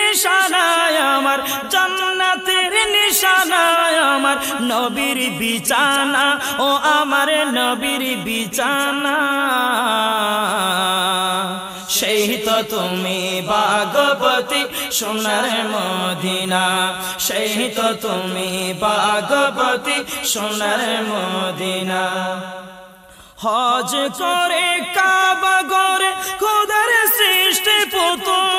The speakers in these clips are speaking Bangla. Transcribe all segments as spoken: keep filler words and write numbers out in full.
নিশানা আমার, জান্নাতের নিশানা আমার, নবীর বিছানা ও আমার নবীর বিছানা। সেই তো তুমি ভাগবতী সোনার মদিনা, সেই তো তুমি ভাগবতী সোনার মদিনা। হজ করে কাবা গড়ে খোদার সৃষ্টি পুতুল,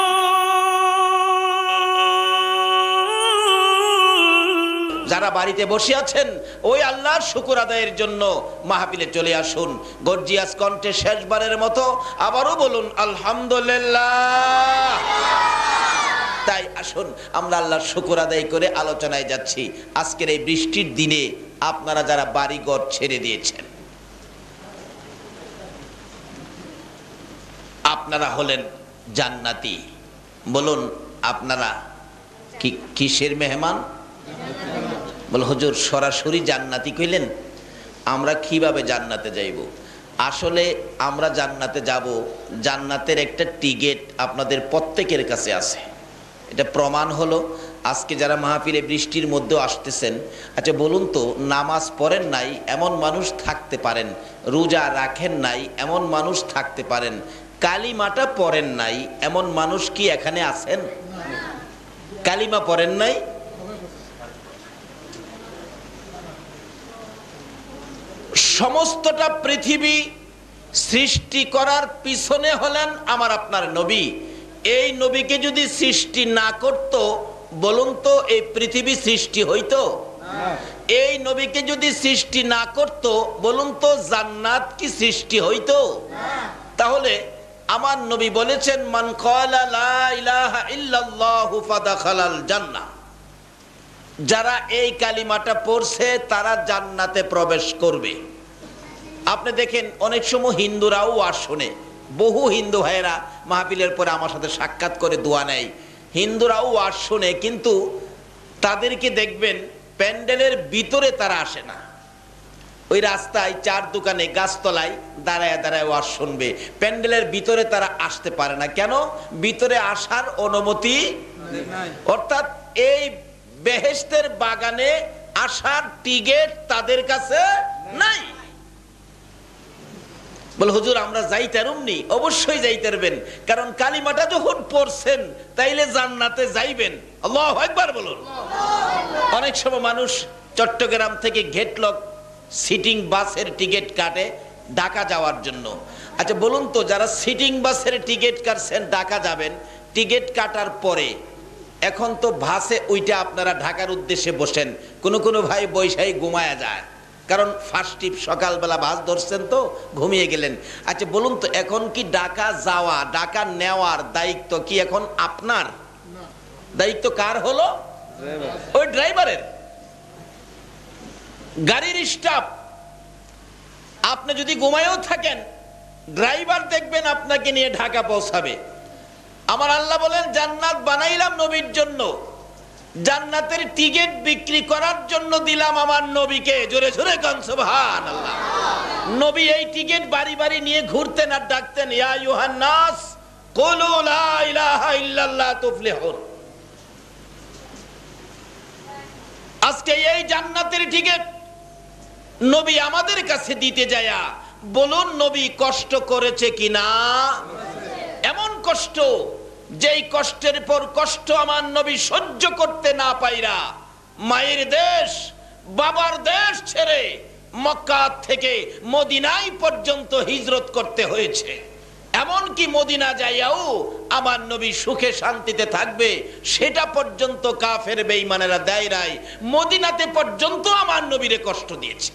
যারা বাড়িতে বসে আছেন ওই আল্লাহর শুকর আদায়ের জন্য মাহফিলে চলে আসুন। গর্জিয়াস কণ্ঠে শেষবারের মতো আবারও বলুন আলহামদুলিল্লাহ। তাই আসুন আমরা আল্লাহর শুকর আদায় করে আলোচনায় যাচ্ছি। আজকের এই বৃষ্টির দিনে আপনারা যারা বাড়িঘর ছেড়ে দিয়েছেন, আপনারা হলেন জান্নাতি। বলুন আপনারা কি কিসের মেহমান? বল হুজুর সরাসরি জান্নাতি কইলেন, আমরা কিভাবে জান্নাতে যাইব? আসলে আমরা জান্নাতে যাব, জান্নাতের একটা টিকিট আপনাদের প্রত্যেকের কাছে আছে। এটা প্রমাণ হলো আজকে যারা মাহফিলে বৃষ্টির মধ্যেও আসতেছেন। আচ্ছা বলুন তো, নামাজ পড়েন নাই এমন মানুষ থাকতে পারেন, রোজা রাখেন নাই এমন মানুষ থাকতে পারেন, কালিমাটা পড়েন নাই এমন মানুষ কি এখানে আছেন? কালিমা পড়েন নাই? সমস্তটা পৃথিবী সৃষ্টি করার পিছনে হলেন আমার আপনার নবী। এই নবীকে যদি সৃষ্টি না করত, বলুন তো এই পৃথিবী সৃষ্টি হইতো? এই নবীকে যদি সৃষ্টি না করত, বলুন তো জান্নাত কি সৃষ্টি হইতো? তাহলে আমার নবী বলেছেন মান ক্বালা লা ইলাহা ইল্লাল্লাহু ফাদাখালাল জান্নাহ, যারা এই কালিমাটা পড়ছে তারা জান্নাতে প্রবেশ করবে। আপনি দেখেন অনেক সময় হিন্দুরাও ওয়াজ শোনে, বহু হিন্দু ভাইয়েরা মাহফিলের পরে আমার সাথে সাক্ষাৎ করে দোয়া নেয়। হিন্দুরাও ওয়াজ শোনে, কিন্তু তাদেরকে দেখবেন প্যান্ডেলের ভিতরে তারা আসে না। ওই রাস্তায় চার দোকানে গাছতলায় দাঁড়ায় দাঁড়ায় ওয়াজ শুনবে, প্যান্ডেলের ভিতরে তারা আসতে পারে না। কেন? ভিতরে আসার অনুমতি নাই। অর্থাৎ এই বেহেশতের বাগানে আসার টিকিট তাদের কাছে নাই। বলে হুজুর আমরা যাইতারুমনি? অবশ্যই যাইতারবেন, কারণ কালিমাটা যখন পড়ছেন তাইলে জান্নাতে যাইবেন। আল্লাহু আকবার বলুন। অনেক সময় মানুষ চট্টগ্রাম থেকে ঘেটলক সিটিং বাসের টিকিট কাটে ঢাকা যাওয়ার জন্য। আচ্ছা বলুন তো, যারা সিটিং বাসের টিকিট কাটছেন ঢাকা যাবেন, টিকিট কাটার পরে এখন তো বাসে ওইটা আপনারা ঢাকার উদ্দেশ্যে বসেন, কোনো কোনো ভাই বৈশাখী ঘুমায়া যায়, কারণ ফার্স্ট টিপ সকালবেলা বাস ধরছেন তো ঘুমিয়ে গেলেন। আচ্ছা বলুন তো, এখন কি ঢাকা যাওয়া ঢাকা নেওয়ার দায়িত্ব কি এখন আপনার? দায়িত্ব কার হলো? ওই ড্রাইভারের। গাড়ির স্টাফ। আপনি যদি ঘুমায়ও থাকেন, ড্রাইভার দেখবেন আপনাকে নিয়ে ঢাকা পৌঁছাবে। আমার আল্লাহ বলেন জান্নাত বানাইলাম নবীর জন্য, জান্নাতের টিকিট বিক্রি করার জন্য দিলাম আমার নবীকে। জোরে জোরে গান সুবহানাল্লাহ। নবী এই টিকিট বাড়ি বাড়ি নিয়ে ঘুরতেন আর ডাকতেন ইয়া আইয়ুহান নাস কুলু লা ইলাহা ইল্লাল্লাহ তুফলিহুন। আজকে এই জান্নাতের টিকিট নবী আমাদের কাছে দিতে যায়া বলুন নবী কষ্ট করেছে কিনা? এমন কষ্ট, যেই কষ্টের পর কষ্ট আমার নবী সহ্য করতে না পাইরা মায়ের দেশ বাবার দেশ ছেড়ে মক্কা থেকে মদিনায় পর্যন্ত হিজরত করতে হয়েছে। এমনকি মদিনা যাইয়াও আমার নবী সুখে শান্তিতে থাকবে সেটা পর্যন্ত কাফের বেঈমানেরা দেয় নাই। মদিনাতে পর্যন্ত আমার নবীরে কষ্ট দিয়েছে।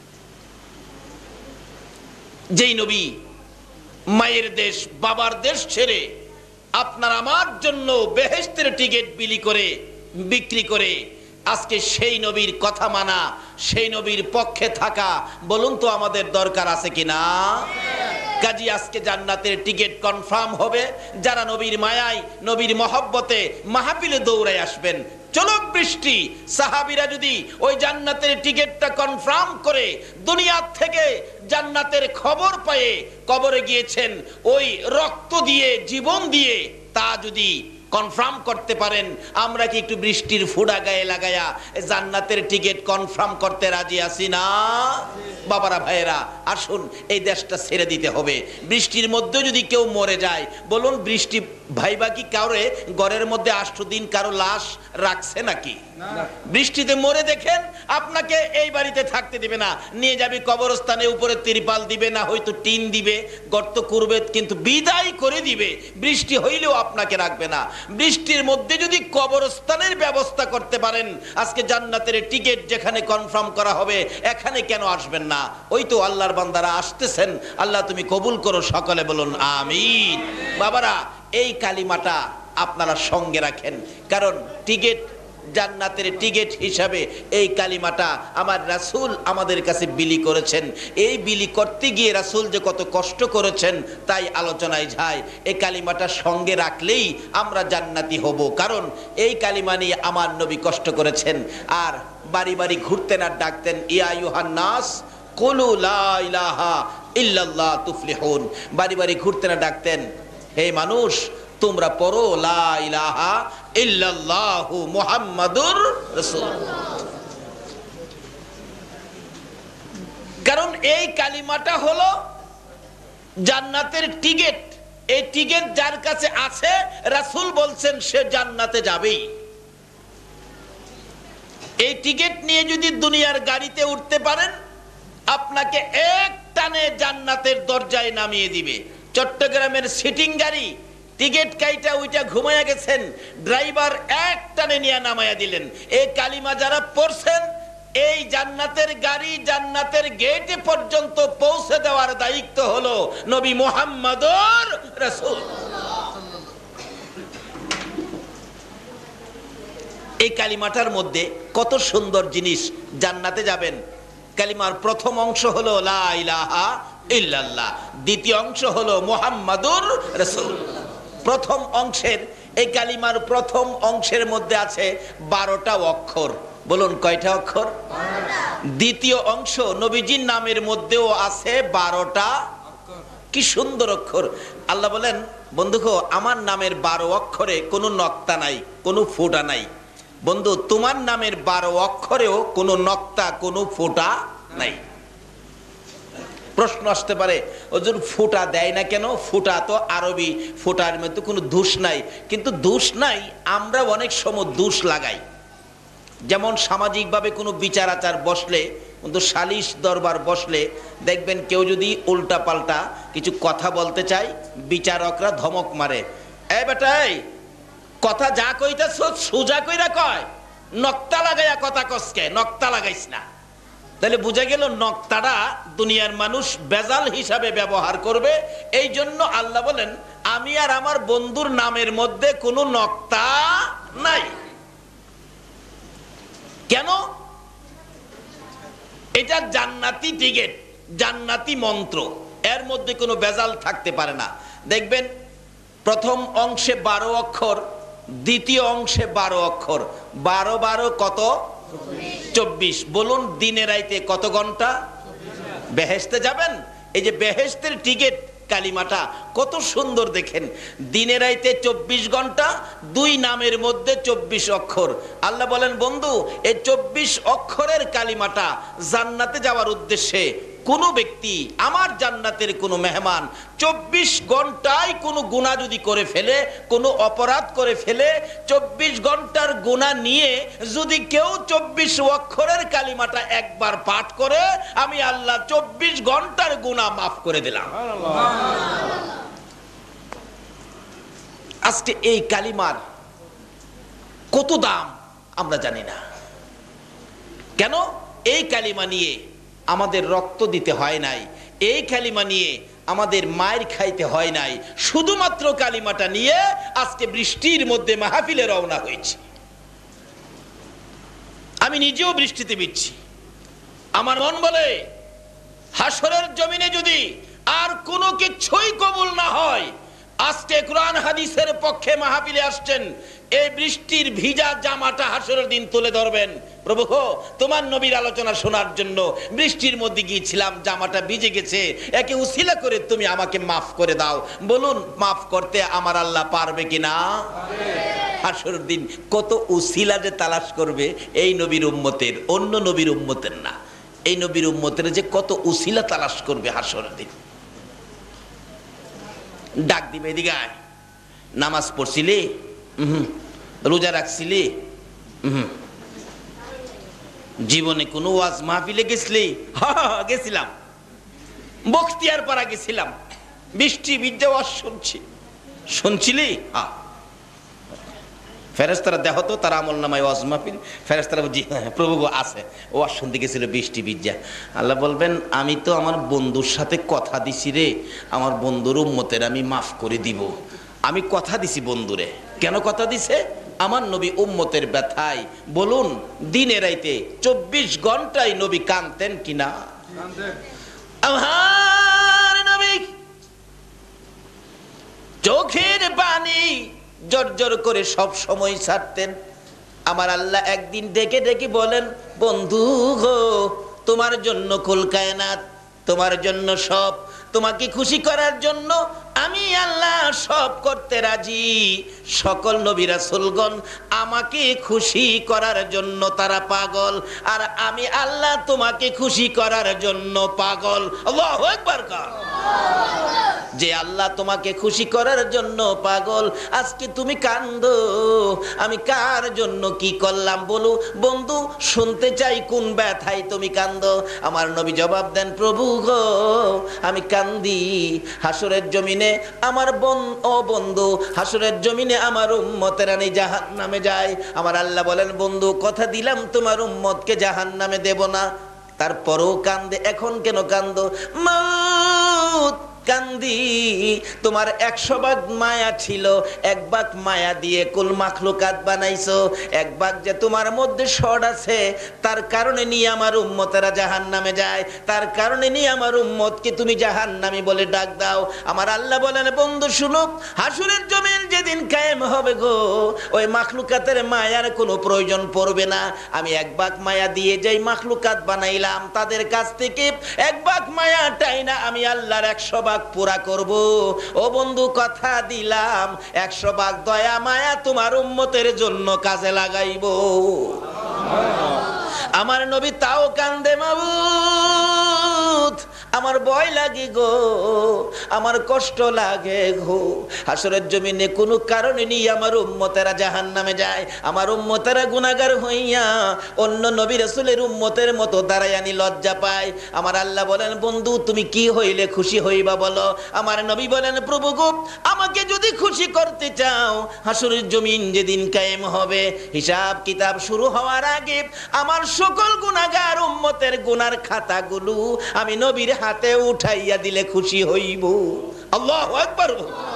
যেই নবী মায়ের দেশ বাবার দেশ ছেড়ে আপনার আমার জন্য বেহেশতের টিকিট বিলি করে বিক্রি করে আজকে সেই নবীর কথা মানা, সেই নবীর পক্ষে থাকা, বলুন তো আমাদের দরকার আছে কিনা? কাজী আজকে জান্নাতের টিকিট কনফার্ম হবে যারা নবীর মায়ায় নবীর মহব্বতে মাহফিলে দৌড়ায় আসবেন। চলক বৃষ্টি সাহাবীরা যদি ওই জান্নাতের টিকিটটা কনফার্ম করে দুনিয়া থেকে জান্নাতের খবর পেয়ে কবরে গিয়েছেন, ওই রক্ত দিয়ে জীবন দিয়ে তা যদি কনফার্ম করতে পারেন, আমরা কি একটু বৃষ্টির ফুটা গায়ে লাগায়া জান্নাতের টিকিট কনফার্ম করতে রাজি আছি না? বাবারা ভাইয়েরা, আসুন এই দেশটা ছেড়ে দিতে হবে। বৃষ্টির মধ্যে যদি কেউ মরে যায়, বলুন বৃষ্টি ভাইবা কি কাউরে ঘরের মধ্যে আষ্ট দিন কারো লাশ রাখছে নাকি? বৃষ্টিতে মরে দেখেন আপনাকে এই বাড়িতে থাকতে দিবে না, নিয়ে যাবে কবরস্থানে, উপরে তিরপাল দিবে না হয়তো টিন দিবে, গর্ত করবে, কিন্তু বিদায় করে দিবে। বৃষ্টি হইলেও আপনাকে রাখবে না। বৃষ্টির মধ্যে যদি কবরস্থানের ব্যবস্থা করতে পারেন, আজকে জান্নাতের টিকিট যেখানে কনফার্ম করা হবে এখানে কেন আসবেন না? ওই তো আল্লাহর বান্দারা আসতেছেন। আল্লাহ তুমি কবুল করো, সকলে বলুন আমিন। বাবারা, এই কালিমাটা আপনারা সঙ্গে রাখেন, কারণ টিকিট, জান্নাতের টিকিট হিসাবে এই কালিমাটা আমার রাসূল আমাদের কাছে বিলি করেছেন। এই বিলি করতে গিয়ে রাসূল যে কত কষ্ট করেছেন তাই আলোচনায় যায়। এই কালিমাটা সঙ্গে রাখলেই আমরা জান্নাতি হব, কারণ এই কালিমা নিয়ে আমার নবী কষ্ট করেছেন। আর বাড়ি বাড়ি ঘুরতেন আর ডাকতেন, ইয়া আইয়ুহান নাস কুলু লা ইলাহা ইল্লাল্লাহ তুফলিহুন। বাড়ি বাড়ি ঘুরতেন আর ডাকতেন, হে মানুষ তোমরা পড়ো লা ইলাহা ইল্লাল্লাহু মুহাম্মাদুর রাসূলুল্লাহ। কারণ এই কালিমাটা হলো জান্নাতের টিকিট। এই টিকিট যার কাছে আছে রাসূল বলছেন সে জান্নাতে যাবেই। এই টিকিট নিয়ে যদি দুনিয়ার গাড়িতে উঠতে পারেন, আপনাকে এক টানে জান্নাতের দরজায় নামিয়ে দিবে। চট্টগ্রামের সিটিং গাড়ি, টিকিট কাইটা ওইটা ঘুমায়া গেছেন, ড্রাইভার এক টানে নিয়ে নামায়া দিলেন। এই কালিমা যারা পড়ছেন, এই জান্নাতের গাড়ি জান্নাতের গেটে পর্যন্ত পৌঁছে দেওয়ার দায়িত্ব হলো নবী মুহাম্মদুর রাসূল। এই কালিমাটার মধ্যে কত সুন্দর জিনিস। জান্নাতে যাবেন, কালিমার প্রথম অংশ হলো লা ইলাহা ইল্লাল্লাহ, দ্বিতীয় অংশ হলো মুহাম্মাদুর রাসূল। প্রথম অংশের, এই কালিমার প্রথম অংশের মধ্যে আছে বারোটা অক্ষর। বলুন কয়টা অক্ষর? দ্বিতীয় অংশ নবীজির নামের মধ্যেও আছে বারোটা। কি সুন্দর অক্ষর! আল্লাহ বলেন, বন্ধুগো আমার নামের বারো অক্ষরে কোনো নক্তা নাই, কোনো ফোঁটা নাই। বন্ধু তোমার নামের বারো অক্ষরেও কোনো নক্তা, কোনো ফোঁটা নাই। প্রশ্ন আসতে পারে, ওজন ফোঁটা দেয় না কেন? ফোঁটা তো আরবি, ফোঁটার মধ্যে কোনো দোষ নাই। কিন্তু দোষ নাই, আমরা অনেক সময় দোষ লাগাই। যেমন সামাজিকভাবে কোনো বিচার আচার বসলে, কিন্তু সালিশ দরবার বসলে দেখবেন কেউ যদি উল্টা পাল্টা কিছু কথা বলতে চায়, বিচারকরা ধমক মারে, এ বেটাই কথা যা কইতাছ সোজা কইরা কয়, নক্তা লাগাইয়া কথা কসকে, নক্তা লাগাইস না। তাহলে বুঝা গেল নক্তাটা দুনিয়ার মানুষ বেজাল হিসাবে ব্যবহার করবে। এই জন্য আল্লাহ বলেন, আমি আর আমার বন্ধুর নামের মধ্যে কোনো নক্তা নাই। কেন? এটা জান্নাতি টিকিট, জান্নাতি মন্ত্র, এর মধ্যে কোনো বেজাল থাকতে পারে না। দেখবেন প্রথম অংশে বারো অক্ষর, দ্বিতীয় অংশে বারো অক্ষর, বারো বারো কত? চব্বিশ। বলুন দিনে রাইতে কত ঘন্টা? বেহেশতে যাবেন, এই যে বেহেশতের টিকিট কালিমাটা কত সুন্দর দেখেন। দিনে রাইতে চব্বিশ ঘন্টা, দুই নামের মধ্যে চব্বিশ অক্ষর। আল্লাহ বলেন, বন্ধু এই চব্বিশ অক্ষরের কালিমাটা জান্নাতে যাওয়ার উদ্দেশ্যে কোনো ব্যক্তি, আমার জান্নাতের কোনো মেহমান চব্বিশ ঘন্টায় কোনো গুনাহ যদি করে ফেলে, কোনো অপরাধ করে ফেলে, চব্বিশ ঘন্টার গুনাহ নিয়ে যদি কেউ চব্বিশ অক্ষরের কালিমাটা একবার পাঠ করে, আমি আল্লাহ চব্বিশ ঘন্টার গুনাহ মাফ করে দিলাম। আজকে এই কালিমার কত দাম আমরা জানি না। কেন? এই কালিমা নিয়ে আমাদের রক্ত দিতে হয় নাই, এই কালিমা নিয়ে আমাদের মায়ের খাইতে হয় নাই, শুধুমাত্র কালিমাটা নিয়ে আজকে বৃষ্টির মধ্যে মাহফিলে রওনা হয়েছে। আমি নিজেও বৃষ্টিতে ভিজছি। আমার মন বলে, হাসরের জমিনে যদি আর কোনো কিছুই কবুল না হয়, আজকে কোরআন হাদিসের পক্ষে মাহফিলে আসছেন, এই বৃষ্টির ভিজা জামাটা হাসরের দিন তুলে ধরবেন। প্রভু গো, তোমার নবীর আলোচনা শোনার জন্য বৃষ্টির মধ্যে গিয়েছিলাম, জামাটা ভিজে গেছে, একে উসিলা করে তুমি আমাকে মাফ করে দাও। বলুন, মাফ করতে আমার আল্লাহ পারবে কিনা? হাসরের দিন কত উসিলা যে তালাশ করবে এই নবীর উম্মতের, অন্য নবীর উম্মতের না, এই নবীর উম্মতের যে কত উসিলা তালাশ করবে হাসরের দিন। ডাক দিবে, এদিকে আয়, নামাজ পড়ছিলি, হুম, রোজা রাখছিলি, হুম, জীবনে কোনো ওয়াজ মাহফিলে গেছিলি? হ্যাঁ গেছিলাম, বখতিয়ার পাড়া গেছিলাম, বৃষ্টি ভিজে ওয়াজ শুনছি। শুনছিলি? হ্যাঁ। ফেরেশতারা দেখো তো তার আমল নামায় ওয়াজ মাহফিল, ফেরেশতারা জি প্রভু গো আছে, ওয়াজ শুনতে গেছিল বৃষ্টি ভিজা। আল্লাহ বলবেন, আমি তো আমার বন্ধুর সাথে কথা দিছি রে, আমার বন্ধুর উম্মতের আমি মাফ করে দিব। আমি কথা দিছি বন্ধুরে। কেন কথা দিছে? আমার নবী উম্মতের ব্যথায়, বলুন দিনে রাইতে চব্বিশ ঘন্টায় নবী কাঁদতেন কিনা? আমার নবী চোখের পানি জর্জর করে সব সময় ছাড়তেন। আমার আল্লাহ একদিন ডেকে ডেকে বলেন, বন্ধু গো, তোমার জন্য কুল কায়নাত, তোমার জন্য সব, তোমাকে খুশি করার জন্য আমি আল্লাহ সব করতে রাজি। সকল নবী রাসূলগণ আমাকে খুশি করার জন্য তারা পাগল, আর আমি আল্লাহ তোমাকে খুশি করার জন্য পাগল। আল্লাহু আকবার। যে আল্লাহ তোমাকে খুশি করার জন্য পাগল, আজকে তুমি কান্দো, আমি কার জন্য কি করলাম বলো বন্ধু? শুনতে চাই কোন ব্যথায় তুমি কান্দো। আমার নবী জবাব দেন, প্রভু গো, আমি কান্দি হাসরের জমিনে আমার বোন ও বন্ধু, হাসরের জমিনে আমার উম্মতেরা জাহান্নামে যায়। আমার আল্লাহ বলেন, বন্ধু কথা দিলাম তোমার উম্মতকে জাহান্নামে দেব না, তারপরও কান্দে। এখন কেন কান্দো? মাউত কান্দি, তোমার একশো ভাগ মায়া ছিল, এক ভাগ মায়া দিয়ে কুল মাখলুকাত বানাইছো, এক ভাগ যে তোমার মধ্যে শর্ট আছে, তার কারণে নিয়ে আমার উম্মতেরা জাহান্নামে যায়, তার কারণে নিয়ে আমার উম্মতকে তুমি জাহান্নামী বলে ডাক দাও। আমার আল্লাহ বলেন, বন্ধু শুনো, হাসরের জমিন যেদিন কায়েম হবে গো, ওই মাখলুকাতের মায়ার কোনো প্রয়োজন পড়বে না। আমি এক ভাগ মায়া দিয়ে যাই মাখলুকাত বানাইলাম, তাদের কাছ থেকে এক ভাগ মায়া টাই না আমি আল্লাহর একশো ভাগ পুরা করব। ও বন্ধু কথা দিলাম, একশো ভাগ দয়া মায়া তোমার উম্মতের জন্য কাজে লাগাইব। আমার নবী তাও কান্দে, মাবুদ আমার ভয় লাগে গো, আমার কষ্ট লাগে গো, হাসরের জমিনে কোনো কারণে নিয়ে আমার উম্মতেরা জাহান্নামে যায়, আমার উম্মতেরা গুনাহগার হইয়া অন্য নবী রাসূলের উম্মতের মতো দাঁড়ায়ানি লজ্জা পায়। আমার আল্লাহ বলেন, বন্ধু তুমি কি হইলে খুশি হইবা বলো? আমার নবী বলেন, প্রভু গো, আমাকে যদি খুশি করতে চাও, হাসরের জমিন যেদিন কায়েম হবে, হিসাব কিতাব শুরু হওয়ার আগে আমার সকল গুনাহগার উম্মতের গুনার খাতাগুলো আমি নবীর হাতে উঠাইয়া দিলে খুশি হইব। আল্লাহু আকবার।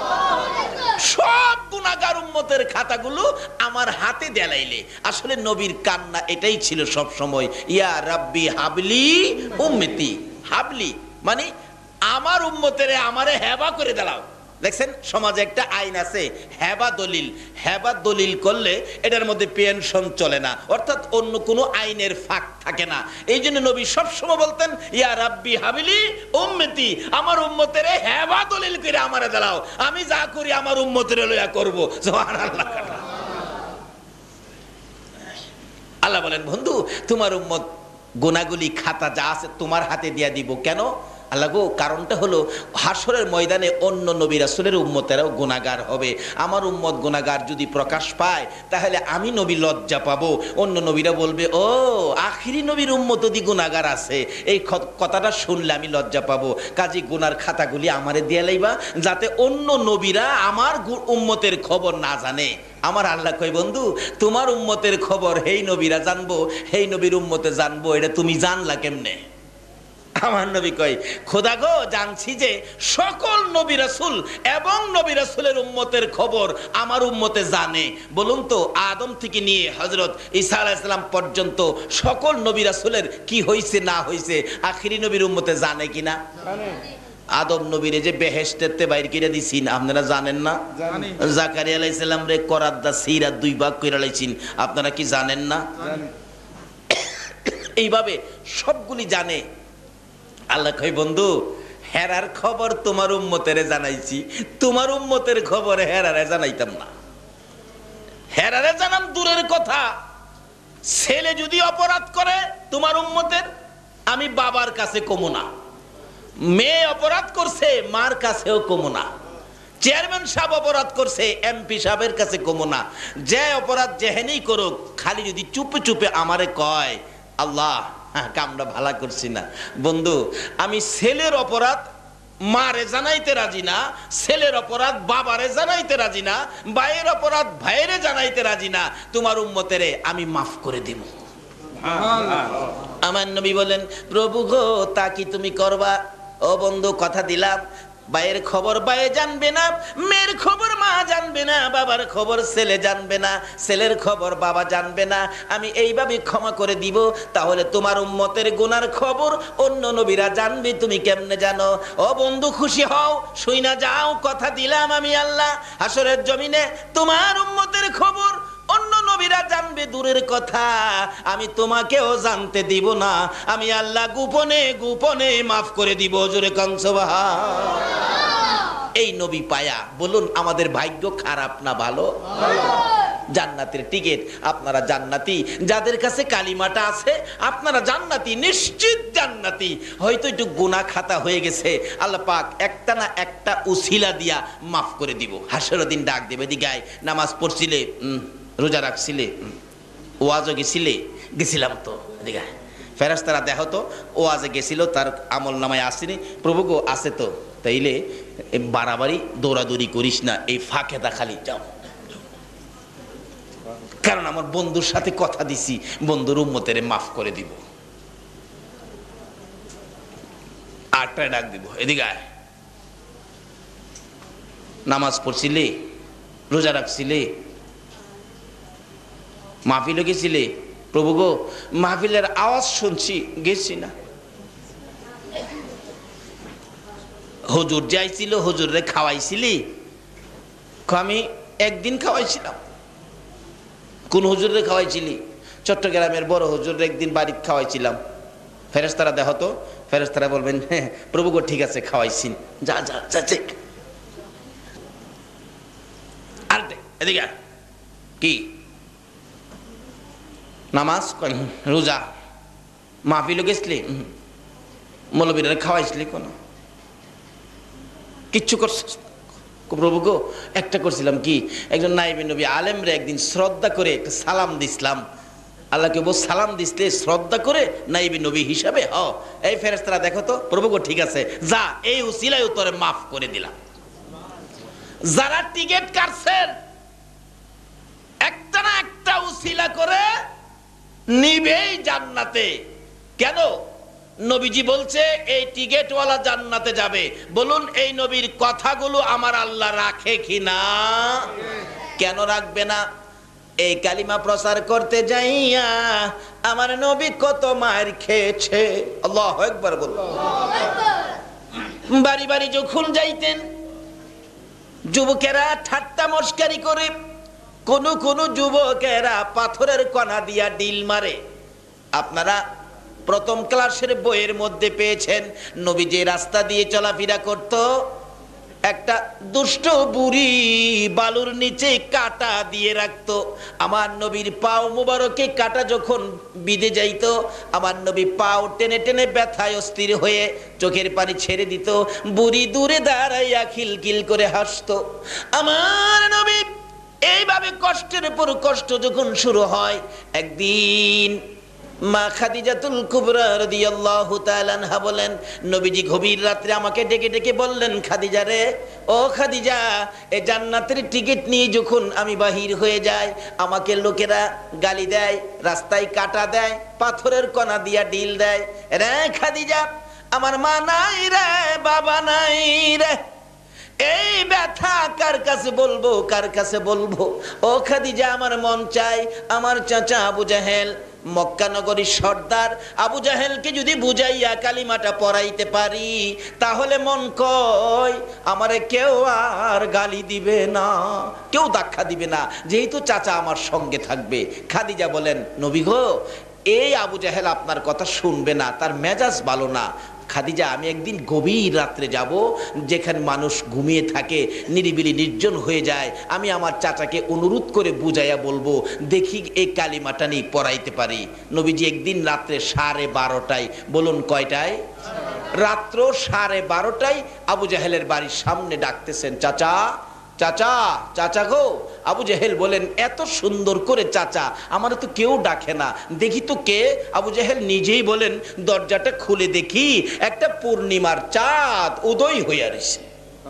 সব গুনাহগার উম্মতের খাতাগুলো আমার হাতে দেলাইলে। আসলে নবীর কান্না এটাই ছিল সব সময়, ইয়া রাব্বি হাবলি উম্মতি। হাবলি মানে আমার উম্মতেরে আমারে হেবা করে দাও। দেখছেন সমাজে একটা আইন আছে, হেবা দলিল। হেবা দলিল করলে এটার মধ্যে পেনশন চলে না, অর্থাৎ অন্য কোনো আইনের ফাঁক থাকে না। এই জন্য নবী সবসময় বলতেন, ইয়া রাব্বি হাবিলি উম্মতি, আমার উম্মতের হেবা দলিল করে আমারে দাও, আমি যা করি আমার উম্মতের লইয়া করবো। সুবহানাল্লাহ। আল্লাহ বলেন, বন্ধু তোমার উম্মত গুনাহগুলি খাতা যা আছে তোমার হাতে দিয়া দিব। কেন? আল্লাহ গো, কারণটা হলো হাসরের ময়দানে অন্য নবী রাসূলের উম্মতেরাও গুনাহগার হবে। আমার উম্মত গুনাহগার যদি প্রকাশ পায়, তাহলে আমি নবী লজ্জা পাবো। অন্য নবীরা বলবে, ও আখিরি নবীর উম্মত যদি গুনাহগার আছে, এই কথাটা শুনলে আমি লজ্জা পাবো। কাজী গুনার খাতাগুলি আমারে দিয়ে লাইবা, যাতে অন্য নবীরা আমার উম্মতের খবর না জানে। আমার আল্লাহ কয়, বন্ধু তোমার উম্মতের খবর হেই নবীরা জানবো, হেই নবীর উম্মতে জানবো, এটা তুমি জানলা কেমনে? আমার নবী কয়, খোদা গো, জানছি যে সকল নবী রাসূল এবং নবী রাসূলের উম্মতের খবর আমার উম্মতে জানে। বলুন তো, আদম থেকে নিয়ে হযরত ঈসা আলাইহিস সালাম পর্যন্ত সকল নবী রাসূলের কি হইছে না হইছে আখিরি নবীর উম্মতে জানে কিনা? জানে। আদম নবীরে যে বেহেশতেতে বাইর করে দিছিন আপনারা জানেন না? জাকারিয়া আলাইহিস সালাম রে করাত দা সিরা দুই ভাগ কইরা লাইছিন, আপনারা কি জানেন না? এইভাবে সবগুলি জানে। আল্লাহ কই বন্ধু হেরার খবর তোমার উম্মতেরে জানাইছি, তোমার উম্মতের খবর হেরারে জানাইতাম না। হেরারে জানাম দূরের কথা, ছেলে যদি অপরাধ করে তোমার উম্মতের, আমি বাবার কাছে কমু না। মেয়ে অপরাধ করছে মার কাছেও কমু না। চেয়ারম্যান সাহেব অপরাধ করছে এমপি সাহেবের কাছে কমু না। যে অপরাধ যেহেনেই করুক, খালি যদি চুপে চুপে আমারে কয় আল্লাহ কামটা ভালা করছি না। বন্ধু আমি ছেলের অপরাধ মারে জানাইতে রাজি না, ছেলের অপরাধ বাবারে জানাইতে রাজি না, ভাইয়ের অপরাধ ভাইয়েরে জানাইতে রাজি না। তোমার উম্মতেরে আমি মাফ করে দিব। আমার নবী বলেন প্রভু গো তা কি তুমি করবা? ও বন্ধু কথা দিলাম, ভাইয়ের খবর ভাই জানবে না, মেয়ের খবর মা জানবে না, বাবার খবর ছেলে জানবে না, ছেলের খবর বাবা জানবে না। আমি এইভাবে ক্ষমা করে দিব। তাহলে তোমার উম্মতের গুনার খবর অন্য নবীরা জানবে, তুমি কেমনে জানো? ও বন্ধু খুশি হও, শুই না যাও, কথা দিলাম আমি আল্লাহ হাসরের জমিনে তোমার উম্মতের খবর অন্য নবীরা জানবে দূরের কথা, আমি তোমাকেও জানতে দিব না। আমি আল্লাহ গোপনে গোপনে মাফ করে দিব। জোরে কান সুবহান। এই নবী পায়া বলুন আমাদের ভাগ্য খারাপ না ভালো? জান্নাতের টিকিট। আপনারা জান্নাতি, যাদের কাছে কালিমাটা আছে আপনারা জান্নাতি, নিশ্চিত জান্নাতি। হয়তো একটু গুনাহ খাতা হয়ে গেছে, আল্লাহ পাক একটা না একটা উসিলা দিয়া মাফ করে দিব। হাসরের দিন ডাক দেবে, দিগায় নামাজ পড়ছিলে, রোজা রাখছিলে, ওয়াজও গেছিলে, গেছিলাম তো, দিগায় ফেরেশতারা দেখো তো ওয়াজে গেছিল, তার আমল নামায় আসেনি, প্রভু গো আছে তো, তাইলে বাড়াবাড়ি দৌড়াদৌড়ি করিস না, এই ফাঁকেটা খালি যাও, কারণ আমার বন্ধুর সাথে কথা দিছি বন্ধুর উম্মতেরে মাফ করে দিব। আটটায় ডাক দিব, এদিকে আয়, নামাজ পড়ছিলে, রোজা রাখছিলে, মাহফিলে গেছিলে, প্রভু গো মাহফিলের আওয়াজ শুনছি গেছি না। হুজুর যাইছিল, হুজুরে খাওয়াইছিলি? আমি একদিন খাওয়াইছিলাম। কোন হুজুরে খাওয়াইছিলি? চট্টগ্রামের বড় হুজুরে একদিন বাড়িতে খাওয়াইছিলাম। ফেরেশতারা দেখো তো, ফেরেশতারা বলবেন হ্যাঁ প্রভু গো ঠিক আছে খাওয়াইছিন, যা যা যা চেক। আর এদিকে কি নামাজ, রোজা, মাহফিল গেছলি, মৌলবীরা খাওয়াইছিলি? কোন কিচ্ছু করছিস? প্রভু গো একটা করছিলাম কি, একজন নাইবে নবী আলেম রে একদিন শ্রদ্ধা করে একটা সালাম দিছিলাম। আল্লাহকে বল সালাম দিসলে শ্রদ্ধা করে নাইবে নবী হিসাবে হ। এই ফেরেশতারা দেখো তো, প্রভু গো ঠিক আছে যা, এই উসিলায় তোরে মাফ করে দিলাম। যারা টিকিট কাটছেন একটা না একটা উসিলা করে নিবেই জান্নাতে। কেন? নবীজি বলছে এই টিকিটওয়ালা জান্নাতে যাবে। বলুন এই নবীর কথাগুলো আমার আল্লাহ রাখে কিনা? কেন রাখবে না? এই কালিমা প্রচার করতে যাইয়া আমার নবী কত মার খেয়েছে। আল্লাহু আকবার বলুন। বাড়ি বাড়ি যখন যাইতেন যুবকেরা ঠাট্টা মস্কারি করে, কোন কোন যুবকেরা পাথরের কণা দিয়া ডিল মারে। আপনারা প্রথম ক্লাসের বইয়ের মধ্যে পেয়েছেন নবী যে রাস্তা দিয়ে চলাফেরা করত, একটা দুষ্ট বুড়ি বালুর নিচে কাটা দিয়ে রাখতো। আমার নবীর পাও মুবারকে কাটা যখন বিঁধে যাইত, আমার নবী পাও টেনে টেনে ব্যথায় অস্থির হয়ে চোখের পানি ছেড়ে দিত। বুড়ি দূরে দাঁড়াইয়া খিলখিল করে হাসতো। আমার নবী এইভাবে কষ্টের উপর কষ্ট যখন শুরু হয়, একদিন মা খাদিজাতুল কুবরা রাদিয়াল্লাহু তাআলা আনহা বলেন, নবীজি গভীর রাতে আমাকে ডেকে ডেকে বললেন, খাদিজা রে, ও খাদিজা, এই জান্নাতের টিকিট নিয়ে যখন আমি বাহির হয়ে যাই, আমাকে লোকেরা গালি দেয়, রাস্তায় কাটা দেয়, পাথরের কণা দিয়া ডিল দেয়। রে খাদিজা, আমার মা নাই রে, বাবা নাই রে, এই ব্যথা কার কাছে বলবো, কার কাছে বলবো? ও খাদিজা, আমার মন চাই আমার চাচা আবু জাহেল মক্কা নগরীর সর্দার আবু জাহেলকে যদি বুঝাইয়া কালিমাটা পড়াইতে পারি তাহলে মন কয় আমারে কেউ আর গালি দিবে না, কেউ ধাক্কা দিবে না, যেহেতু চাচা আমার সঙ্গে থাকবে। খাদিজা বলেন নবী গো, এই আবু জাহেল আপনার কথা শুনবে না, তার মেজাজ ভালো না। খাদিজা, আমি একদিন গভীর রাত্রে যাব, যেখানে মানুষ ঘুমিয়ে থাকে, নিরিবিলি নির্জন হয়ে যায়, আমি আমার চাচাকে অনুরোধ করে বুঝাইয়া বলবো, দেখি এই কালিমাটা নিয়ে পড়াইতে পারি। নবীজি একদিন রাত্রে সাড়ে বারোটায়, বলুন কয়টায়? রাত্র সাড়ে বারোটায় আবু জাহেলের বাড়ির সামনে ডাকতেছেন, চাচা চাচা চাচা গো। আবু জাহেল বলেন, এত সুন্দর করে চাচা, আমার তো কেউ ডাকে না, দেখি তো কে? আবু জাহেল নিজেই বলেন, দরজাটা খুলে দেখি একটা পূর্ণিমার চাঁদ উদয় হইয়া রইছে।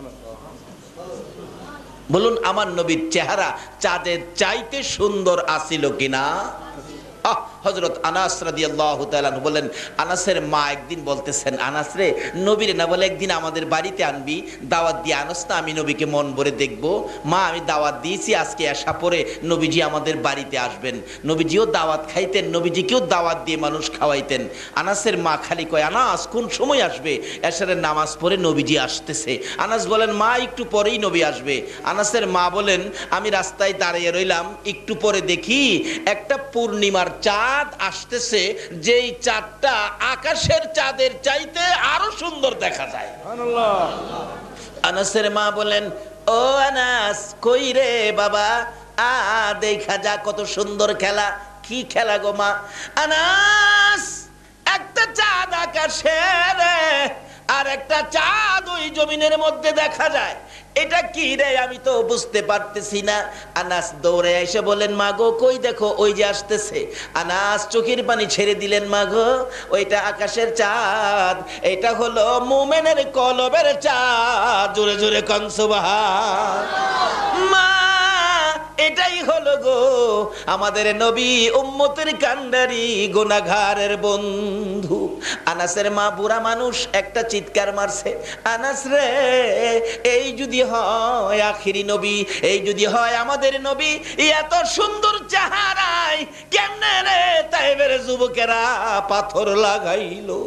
বলুন আমার নবীর চেহারা চাঁদের চাইতে সুন্দর আসিল কিনা? হযরত আনাস রাদিয়াল্লাহু তাআলা বলেন, আনাসের মা একদিন বলতেছেন, আনাস রে, নবীরে না বলে একদিন আমাদের বাড়িতে আনবি, দাওয়াত দিয়ে আনস না, আমি নবীকে মন ভরে দেখব। মা, আমি দাওয়াত দিয়েছি, আজকে আসা পরে নবীজি আমাদের বাড়িতে আসবেন। নবীজিও দাওয়াত খাইতেন, নবীজিকেও দাওয়াত দিয়ে মানুষ খাওয়াইতেন। আনাসের মা খালি কয়, আনাস কোন সময় আসবে? এশারের নামাজ পড়ে নবীজি আসতেছে। আনাস বলেন, মা একটু পরেই নবী আসবে। আনাসের মা বলেন, আমি রাস্তায় দাঁড়িয়ে রইলাম, একটু পরে দেখি একটা পূর্ণিমার চাঁদ আসতেছে, যেই চাঁদটা আকাশের চাঁদের চাইতে আরো সুন্দর দেখা যায়। আনাসের মা বলেন, ও আনাস, কই রে বাবা, আ দেখা যা কত সুন্দর খেলা। কি খেলা গো মা? আনাস, একটা চাঁদ আকাশে আর একটা চাঁদ ওই জমিনের মধ্যে দেখা যায়, এটা কি রে? আমি তো বুঝতে পারতেছি না। আনাস দৌড়ে এসে বলেন, মা গো, কই দেখো, ওই যে আসতেছে। আনাস চোখের পানি ছেড়ে দিলেন, মা গো, ওইটা আকাশের চাঁদ, এটা হলো মুমিনের কলবের চাঁদ। জোরে জোরে কোন সুবহান। মা, এটাই হলো গো আমাদের নবী, উম্মতের কান্ডারি, গুনাহগারের বন্ধু। আনাসের মা বুড়া মানুষ, একটা চিৎকার মারছে, আনাস রে, এই যদি হয় আখিরি নবী, এই যদি হয় আমাদের নবী, এত সুন্দর চেহারায় কেমনে রে তাইবের যুবকেরা পাথর লাগাইলো?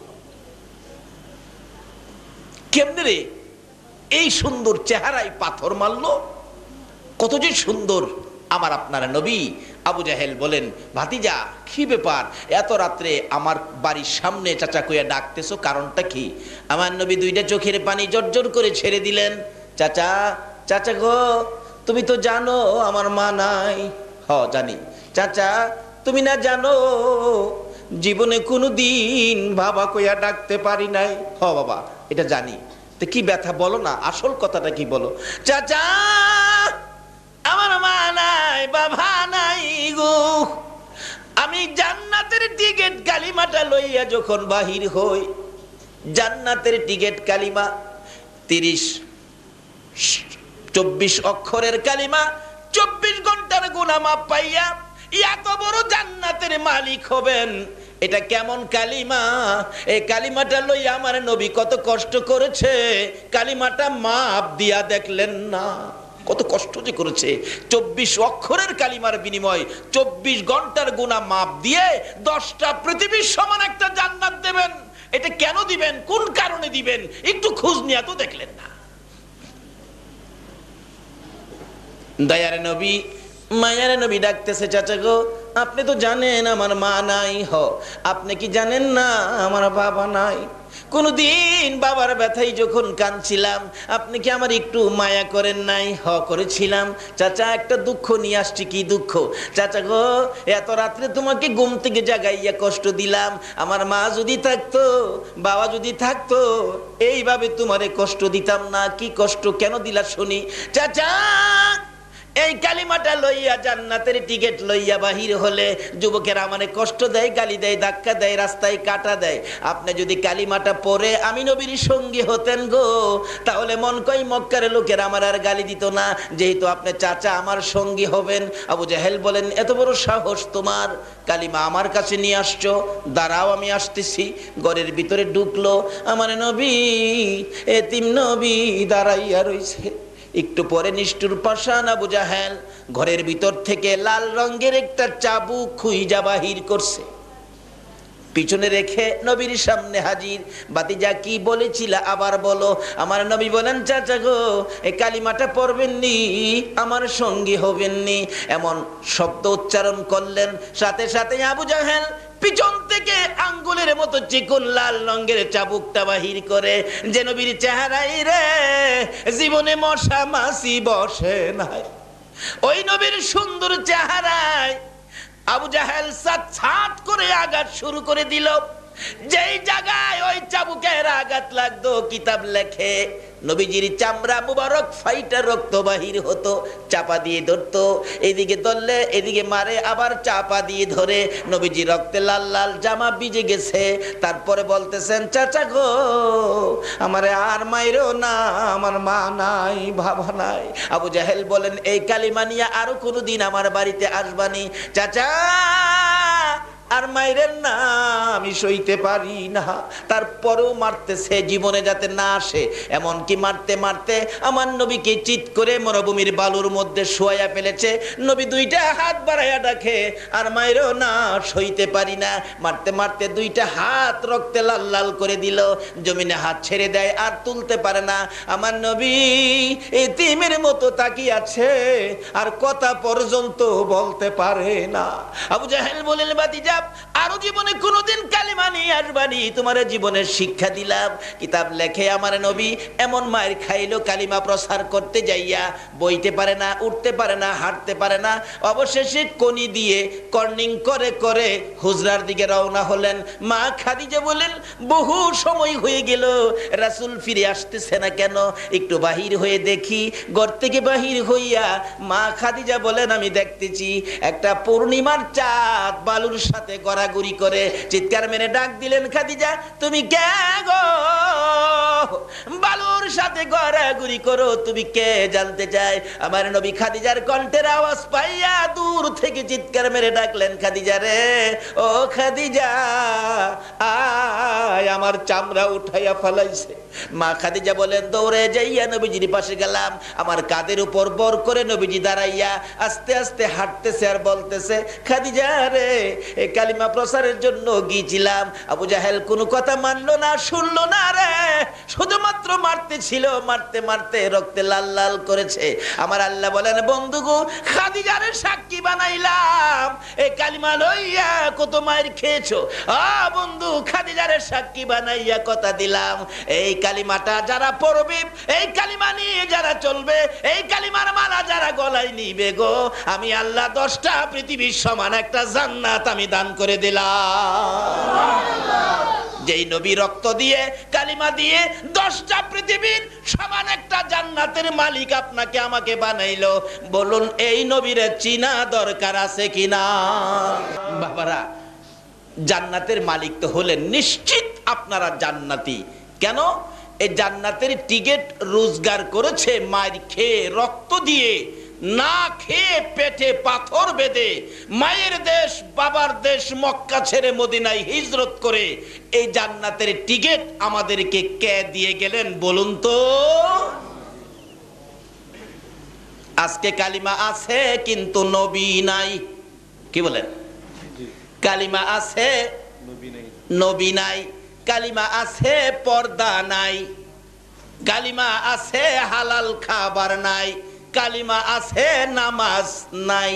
কেমনে রে এই সুন্দর চেহারায় পাথর মারলো? কত যে সুন্দর আমার আপনার নবী। আবু জাহেল বলেন, ভাতিজা কি ব্যাপার, এত রাত্রে আমার বাড়ির সামনে চাচা কইয়া ডাকতেছো, কারণটা কি? আমার নবী দুইটা চোখের পানি জর্জর করে ছেড়ে দিলেন। চাচা চাচা গো, তুমি তো জানো আমার মা নাই। হ জানি। চাচা, তুমি না জানো জীবনে কোনো দিন বাবা কইয়া ডাকতে পারি নাই? হ বাবা, এটা জানি। তো কি ব্যথা বলো না, আসল কথাটা কি বলো। চাচা, আমার মা নাই, বাবা নাই গো। আমি জান্নাতের টিকেট কালিমাটা লইয়া যখন বাহির হই, জান্নাতের টিকেট কালিমা তিরিশ চব্বিশ অক্ষরের কালিমা, চব্বিশ ঘন্টার গুনাহ মাপ পাইয়া এত বড় জান্নাতের মালিক হবেন, এটা কেমন কালিমা? এই কালিমাটা লইয়া আমার নবী কত কষ্ট করেছে, কালিমাটা মাপ দিয়া দেখলেন না? কত কষ্ট যে করেছে। চব্বিশ অক্ষরের কালিমার বিনিময় চব্বিশ ঘন্টার গুনাহ মাপ দিয়ে দশটা পৃথিবীর সমান একটা জান্নাত দেবেন। এটা কেন দিবেন, কোন কারণে দিবেন, একটু খোঁজ নিয়ে তো দেখলেন না? দয়ার নবী, মায়ার নবী ডাকতেছে, চাচা গো, আপনি তো জানেন আমার মা নাই। হ, আপনি কি জানেন না আমার বাবা নাই? কোনদিন বাবার ব্যথায় যখন কাঁদছিলাম, আপনি কি আমার একটু মায়া করেন নাই? হ, করেছিলাম। চাচা, একটা দুঃখ নিয়ে আসছি। কি দুঃখ? চাচা গো, এত রাত্রে তোমাকে ঘুম থেকে জাগাইয়া কষ্ট দিলাম, আমার মা যদি থাকতো, বাবা যদি থাকতো, এইভাবে তোমারে কষ্ট দিতাম না। কি কষ্ট কেন দিলা শুনি? চাচা, এই কালিমাটা লইয়া জান্নাতের টিকিট লইয়া বাহির হলে যুবকেরা আমারে কষ্ট দেয়, গালি দেয়, ধাক্কা দেয়, রাস্তায় কাটা দেয়। আপনি যদি কালিমাটা পড়ে আমি নবীর সঙ্গী হতেন গো, তাহলে মন কই মক্কার লোকেরা আমার আর গালি দিত না, যেহেতু আপনি চাচা আমার সঙ্গী হবেন। আবু জাহেল বলেন, এত বড় সাহস তোমার, কালিমা আমার কাছে নিয়ে আসছো, দাঁড়াও আমি আসতেছি। ঘরের ভিতরে ঢুকলো, আমার নবী, এতিম নবী দাঁড়াইয়া রইছে। একটু পরে নিষ্ঠুর পাষাণ আবু জাহেল ঘরের ভিতর থেকে লাল রঙের একটা চাবুক খুইজা বাহির করছে, পিছনে রেখে নবীর সামনে হাজির। বাতিজা কি বলেছিল আবার বলো। আমার নবী বলেন, চাচা গো, এই কালিমাটা পড়বেননি, আমার সঙ্গী হবেননি, এমন শব্দ উচ্চারণ করলেন। সাথে সাথে আবু জাহেল পিছন থেকে আঙ্গুলের মতো চিকন লাল রঙের চাবুকটা বাহির করে, যে নবীর চেহারাই রে জীবনে মশা মাছি বসে নাই, ওই নবীর সুন্দর চেহারায় আবু জাহেল সাত ছাত করে আঘাত শুরু করে দিল। যেই জায়গায় ওই চাবুকের আঘাত লাগতো, কিতাব লেখে নবীজির চামড়া মুবারক ফাইটা রক্ত বাহির হতো। চাপা দিয়ে ধরতো, এদিকে ধরলে এদিকে মারে, আবার চাপা দিয়ে ধরে। নবীজি রক্তে লাল লাল, জামা ভিজে গেছে। তারপরে বলতেছেন, চাচা গো, আমারে আর মাইরো না, আমার মা নাই, বাবা নাই। আবু জাহেল বলেন, এই কালিমা নিয়ে আরো কোনোদিন আমার বাড়িতে আসবানি। চাচা আর মাইরেন না, আমি সইতে পারি না। তারপরেও মারতেছে, জীবনে যাতে না আসে। এমনকি মারতে মারতে আমার নবীকে চিৎ করে মরুভূমির বালুর মধ্যে শোয়া ফেলেছে। নবী দুইটা হাত বাড়াইয়া ডাকে, আর মাইরও না, সইতে পারি না। মারতে মারতে দুইটা হাত রক্তে লাল লাল করে দিল, জমিনে হাত ছেড়ে দেয়, আর তুলতে পারে না। আমার নবী এতিমের মতো তাকিয়ে আছে, আর কথা পর্যন্ত বলতে পারে না। আবু জাহেল বলেন, বাতিজা, আরো জীবনে কোনোদিন কালিমা নিয়ে আসবানি, তোমার জীবনের শিক্ষা দিলাম। কিতাব লেখে আমার নবী এমন মায়ের খাইলো, কালিমা প্রচার করতে যাইয়া বইতে পারে না, উঠতে পারে না, হাঁটতে পারে না। অবশেষে কনি দিয়ে কর্নিং করে করে হুজরার দিকে রওনা হলেন। মা খাদিজা বলেন, বহু সময় হয়ে গেল, রাসূল ফিরে আসতেছে না কেন, একটু বাহির হয়ে দেখি। ঘর থেকে বাহির হইয়া মা খাদিজা বলেন, আমি দেখতেছি একটা পূর্ণিমার চাঁদ বালুর সাথে গড়াগড়ি করে। চিৎকার মেরে ডাক দিলেন, খাদিজা তুমি কে গো, বালুর সাথে গড়াগড়ি করো, তুমি কে জানতে চাই। আমার নবী খাদিজার কণ্ঠের আওয়াজ পাইয়া দূর থেকে চিৎকার মেরে ডাকলেন, খাদিজা রে, ও খাদিজা আয়, আমার চামড়া উঠাইয়া ফেলাইছে। মা খাদিজা বলেন, দৌড়ে যাইয়া নবীজির পাশে গেলাম। আমার কাঁধের উপর বর করে নবীজি দাঁড়াইয়া আস্তে আস্তে হাঁটতেছে, আর বলতেছে, খাদিজা রে, এই কালিমা প্রচারের জন্য গিয়েছিলাম। আবু জাহেল কোনো কথা মানলো না, শুনলো না রে, শুধুমাত্র মারতে ছিল, মারতে মারতে রক্তে লাল লাল করেছে। আমার আল্লাহ বলেন, বন্ধু গো, খাদিজারে সাক্ষী বানাইলাম, এই কালিমা লইয়া কত মায়ের খেয়েছো। আ বন্ধু, খাদিজারে সাক্ষী বানাইয়া কথা দিলাম, এই কালিমাটা যারা পড়বে, এই কালিমা নিয়ে যারা চলবে, এই কালিমার মালা যারা গলায় নিবে গো, আমি আল্লাহ দশটা পৃথিবীর সমান একটা জান্নাত আমি দান করে দিলাম। যেই নবী রক্ত দিয়ে কালিমা দিয়ে দশটা পৃথিবীর সমান একটা জান্নাতের মালিক আপনাকে আমাকে বানাইলো, বলুন এই নবীর চিনা দরকার আছে কিনা? বাবারা, জান্নাতের মালিক তো হলেন, নিশ্চিত আপনারা জান্নাতি। কেন? এই জান্নাতের টিকিট রোজগার করেছে মায়ের খেয়ে, রক্ত দিয়ে, না খেয়ে পেটে পাথর বেঁধে, মায়ের দেশ বাবার দেশ মক্কা ছেড়ে মদিনায় হিজরত করে এই জান্নাতের টিকিট আমাদেরকে কে দিয়ে গেলেন বলুন তো? আজকে কালিমা আছে কিন্তু নবী নাই। কি বলেন? কালিমা আছে, নবী নাই। কালিমা আছে, পর্দা নাই। কালিমা আছে, হালাল খাবার নাই। কালিমা আছে, নামাজ নাই।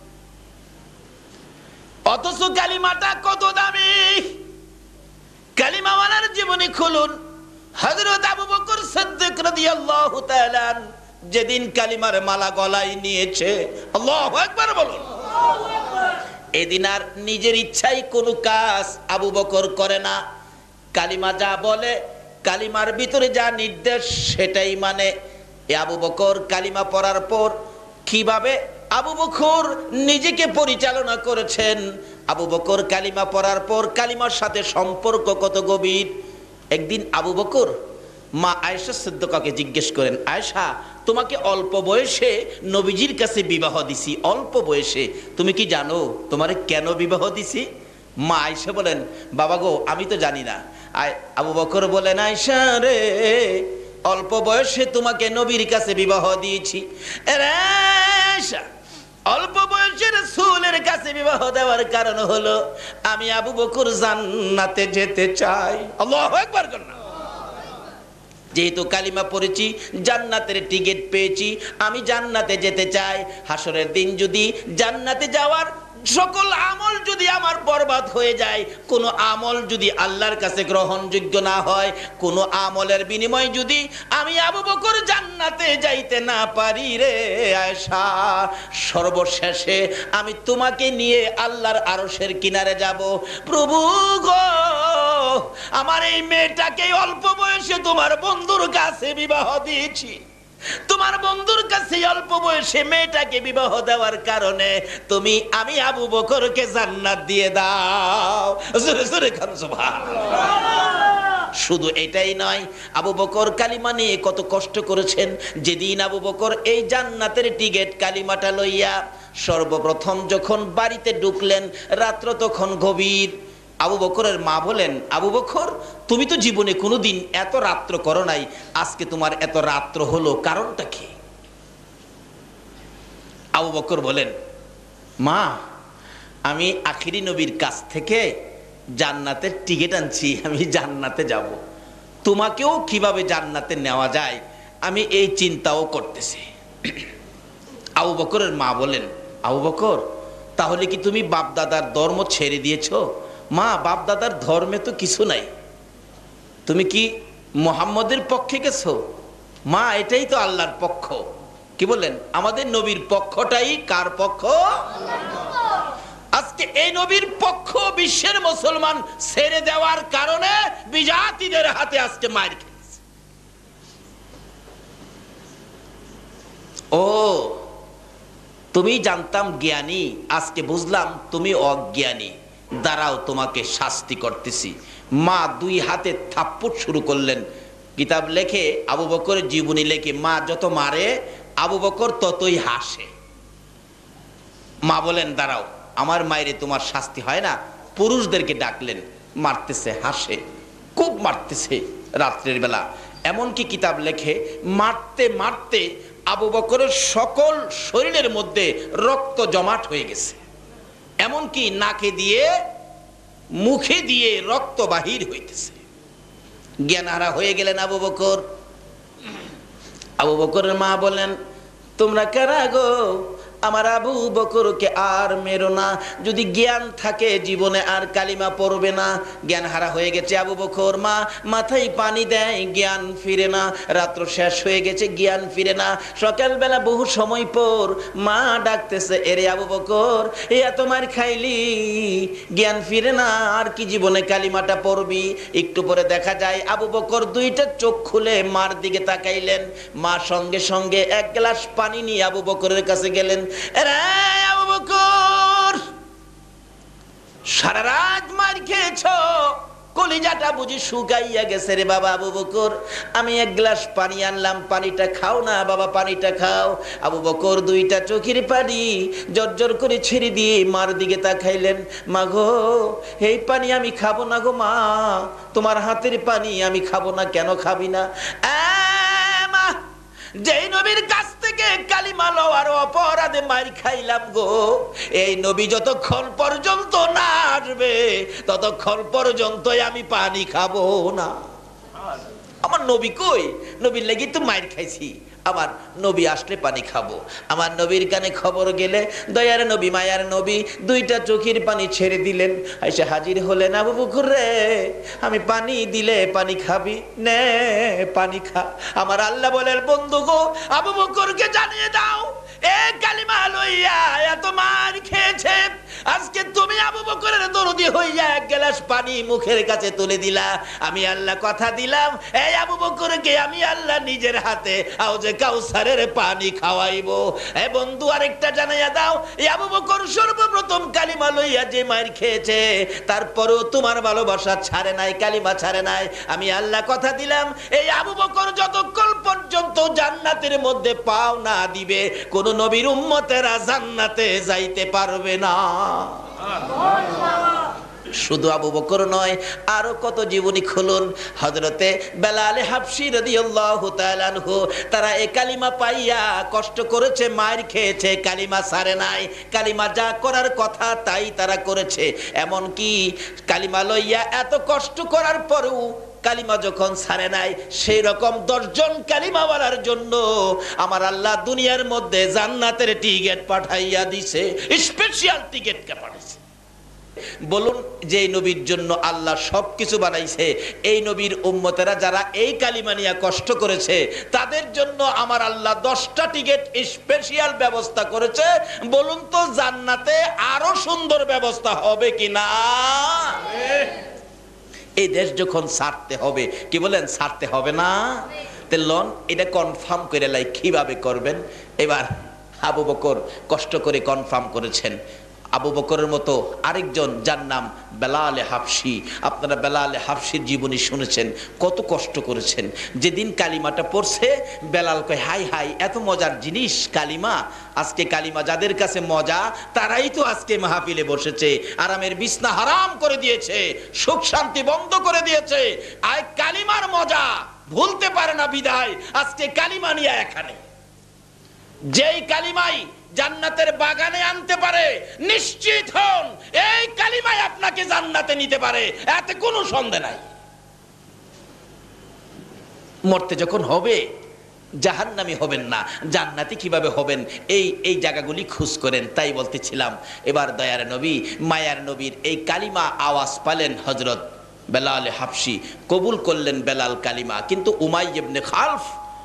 অথচ কালিমাটা কত দামি! কালিমাওয়ালার জীবনী খুলুন। হযরত আবু বকর সিদ্দিক রাদিয়াল্লাহু তাআলা যেদিন কালিমার মালা গলায় নিয়েছে, আল্লাহু আকবার বলুন, এদিন আর নিজের ইচ্ছায় কোনো কাজ আবু বকর করে না। কালিমা যা বলে, কালিমার ভিতরে যা নির্দেশ সেটাই মানে। আবু বকর কালিমা পড়ার পর কিভাবে আবু বকর নিজেকে পরিচালনা করেছেন, আবু বকর কালিমা পড়ার পর কালিমার সাথে সম্পর্ক কত গভীর। একদিন আবু বকর মা আয়েশা সিদ্দিকাকে জিজ্ঞেস করেন, আয়েশা, তোমাকে অল্প বয়সে নবীজির কাছে বিবাহ দিছি, অল্প বয়সে, তুমি কি জানো তোমারে কেন বিবাহ দিছি? মা আয়েশা বলেন, বাবা গো, আমি তো জানি না। আবু বকর বলেন, আয়েশা রে, অল্প বয়সে তোমাকে নবীর কাছে বিবাহ দিয়েছি। এরে আয়েশা, অল্প বয়সে রাসূলের কাছে বিবাহ দেওয়ার কারণ হলো আমি আবু বকর জান্নাতে যেতে চাই। আল্লাহু আকবার করুন। যেহেতু কালিমা পড়েছি, জান্নাতের টিকিট পেয়েছি, আমি জান্নাতে যেতে চাই। হাসরের দিন যদি জান্নাতে যাওয়ার সকল আমল যদি আমার বরবাদ হয়ে যায়, কোনো আমল যদি আল্লাহর কাছে গ্রহণযোগ্য না হয়, কোনো আমলের বিনিময়ে যদি আমি আবু বকর জান্নাতে যাইতে না পারি রে আয়েশা, সর্বশেষে আমি তোমাকে নিয়ে আল্লাহর আরশের কিনারে যাব। প্রভু গো, আমার এই মেয়েটাকে অল্প বয়সে তোমার বন্ধুর কাছে বিবাহ দিয়েছি, তোমার বন্ধুর কাছে অল্প বয়সে মেয়েটাকে বিবাহ দেওয়ার কারণে তুমি আমি আবু বকরকে জান্নাত দিয়ে দাও। জোরে জোরে খান সুবহানাল্লাহ। শুধু এটাই নয়, আবু বকর কালিমা নিয়ে কত কষ্ট করেছেন। যেদিন আবু বকর এই জান্নাতের টিকিট কালিমাটা লইয়া সর্বপ্রথম যখন বাড়িতে ঢুকলেন, রাত্র তখন গভীর। আবু বকরের মা বলেন, আবু বকর, তুমি তো জীবনে কোনোদিন এত রাত্র করো নাই, আজকে তোমার এত রাত্র হলো, কারণটা কি? আবু বকর বলেন, মা, আমি আখিরি নবীর কাছ থেকে জান্নাতের টিকিট আনছি, আমি জান্নাতে যাব। তোমাকেও কিভাবে জান্নাতে নেওয়া যায় আমি এই চিন্তাও করতেছি। আবু বকরের মা বলেন, আবু বকর, তাহলে কি তুমি বাপদাদার ধর্ম ছেড়ে দিয়েছো? মা, বাপদাদার ধর্মে তো কিছু নাই, তুমি কি মুহাম্মদের পক্ষে গেছো? মা, এটাই তো আল্লাহর পক্ষ। কি বলেন? আমাদের নবীর পক্ষটাই কার পক্ষ? আজকে এই নবীর পক্ষ বিশ্বের মুসলমান ছেড়ে দেওয়ার কারণে বিজাতিদের হাতে আজকে মার খেয়েছে। ও, তুমি জানতাম জ্ঞানী, আজকে বুঝলাম তুমি অজ্ঞানী। দাঁড়াও, তোমাকে শাস্তি করতেছি। মা দুই হাতে থাপ্পড় শুরু করলেন। কিতাব লেখে, আবু বকরের জীবনী লেখে, মা যত মারে আবু বকর ততই হাসে। মা বলেন, দাঁড়াও, আমার মায়েরে তোমার শাস্তি হয় না। পুরুষদেরকে ডাকলেন, মারতেছে, হাসে, খুব মারতেছে রাত্রের বেলা। এমনকি কিতাব লেখে, মারতে মারতে আবু বকরের সকল শরীরের মধ্যে রক্ত জমাট হয়ে গেছে, এমনকি নাকে দিয়ে মুখে দিয়ে রক্ত বাহির হইতেছে। জ্ঞানহারা হয়ে গেলেন আবু বকর। আবু বকরের মা বলেন, তোমরা কারা গো? আমার আবু বকরকে আর মেরো না, যদি জ্ঞান থাকে জীবনে আর কালিমা পড়বে না। জ্ঞান হারা হয়ে গেছে আবু বকর। মা মাথায় পানি দেয়, জ্ঞান ফিরে না। রাত্র শেষ হয়ে গেছে, জ্ঞান ফিরে না। সকালবেলা বহু সময় পর মা ডাকতেছে, এরে আবু বকর, এ এত মার খাইলি, জ্ঞান ফিরে না, আর কি জীবনে কালিমাটা পড়বি? একটু পরে দেখা যায় আবু বকর দুইটা চোখ খুলে মার দিকে তাকাইলেন। মা সঙ্গে সঙ্গে এক গ্লাস পানি নিয়ে আবু বকরের কাছে গেলেন। আবু বকর, সারা রাত মার খেয়েছো, কলিজাটা বুঝি শুকাইয়া গেছে রে বাবা। আবু বকর, আমি এক গ্লাস পানি আনলাম, পানিটা খাও না বাবা, পানিটা খাও। আবু বকর দুইটা চোখের পানি জর্জর করে ছেড়ে দিয়ে মার দিকে তাকাইলেন। মা গো, এই পানি আমি খাবো না গো মা, তোমার হাতের পানি আমি খাবো না। কেন খাবি না? মা, যেই নবীর কাছ থেকে কালিমা লওয়ার অপরাধে মার খাইলাম গো, এই নবী যতক্ষণ পর্যন্ত না আসবে ততক্ষণ পর্যন্ত আমি পানি খাবো না। আমার নবী কই? নবীর লাগি তো মার খাইছি, আমার নবী আসলে পানি খাবো। আমার নবীর কানে খবর গেলে দয়ার নবী, মায়ার নবী দুইটা চোখের পানি ছেড়ে দিলেন। এসে হাজির হলেন। আবু বকর রে, আমি পানি দিলে পানি খাবি? নে পানি খা। আমার আল্লাহ বলেন, বন্ধু গো, আবু বকরকে জানিয়ে দাও, এ কালিমা লইয়া এত মার খেয়েছে, আজকে তুমি আবু বকরের দরদি হইয়া এক গ্লাস পানি মুখের কাছে তুলে দিলা। আমি আল্লাহ কথা দিলাম, এই আবু বকরকে আমি আল্লাহ নিজের হাতে আউজে কাউসারের পানি খাওয়াইবো। এ বন্ধু, আরেকটা জানাইয়া দাও, এই আবু বকর সর্বপ্রথম কালিমা লইয়া যে মার খেয়েছে, তারপরেও তোমার ভালোবাসা ছাড়ে নাই, কালিমা ছাড়ে নাই। আমি আল্লাহ কথা দিলাম, এই আবু বকর যতক্ষণ পর্যন্ত জান্নাতের মধ্যে পাও না দিবে, কোন নবীর উম্মতেরা জান্নাতে যাইতে পারবে না। শুধু আবু বকর নয়, আরো কত জীবনী খুলুন। হযরতে বেলাল হাবশী রাদিয়াল্লাহু তাআলা আনহু, তারা এই কালিমা পাইয়া কষ্ট করেছে, মার খেয়েছে, কালিমা ছাড়ে নাই। কালিমা যা করার কথা তাই তারা করেছে। এমন কি কালিমা লইয়া এত কষ্ট করার পরেও কালিমা যখন ছাড়ে নাই, সেই রকম দশজন কালিমাওয়ালার জন্য আমার আল্লাহ দুনিয়ার মধ্যে জান্নাতের টিকিট পাঠাইয়া দিছে, স্পেশাল টিকিট পাঠাইছে। বলুন, যে নবীর জন্য আল্লাহ সবকিছু বানাইছে, এই নবীর উম্মতেরা যারা এই কালিমা নিয়ে কষ্ট করেছে, তাদের জন্য আমার আল্লাহ দশটা টিকিট স্পেশাল ব্যবস্থা করেছে। বলুন তো জান্নাতে আরো সুন্দর ব্যবস্থা হবে কিনা? এই দেশ যখন ছাড়তে হবে, কি বলেন, ছাড়তে হবে না? তে লন এটা কনফার্ম করে লাই, কিভাবে করবেন? এবার আবু বকর কষ্ট করে কনফার্ম করেছেন। আবু বকরের মতো আরেকজন, যার নাম বেলাল হাবশী। আপনারা বেলাল হাবশীর জীবনী শুনেছেন, কত কষ্ট করেছেন। যেদিন কালিমাটা পড়ছে, বেলাল কয় হাই হাই, এত মজার জিনিস কালিমা। আজকে কালিমা যাদের কাছে মজা, তারাই তো আজকে মাহফিলে বসেছে, আরামের বিছনা হারাম করে দিয়েছে, সুখ শান্তি বন্ধ করে দিয়েছে। আর কালিমার মজা ভুলতে পারে না বিদায় আজকে কালিমা নিয়ে এখানে। যেই কালিমাই জান্নাতের বাগানে আনতে পারে, নিশ্চিত হন এই কালিমাই আপনাকে জান্নাতে নিতে পারে, এতে কোনো সন্দেহ নাই। মরতে যখন হবে জাহান্নামী হবেন না, জান্নাতি কিভাবে হবেন, এই এই জায়গাগুলি খোঁজ করেন। তাই বলতেছিলাম, এবার দয়ার নবী, মায়ার নবীর এই কালিমা আওয়াজ পালেন হযরত বেলাল হাবশী, কবুল করলেন বেলাল কালিমা। কিন্তু উমাইয়া ইবনে খালফ,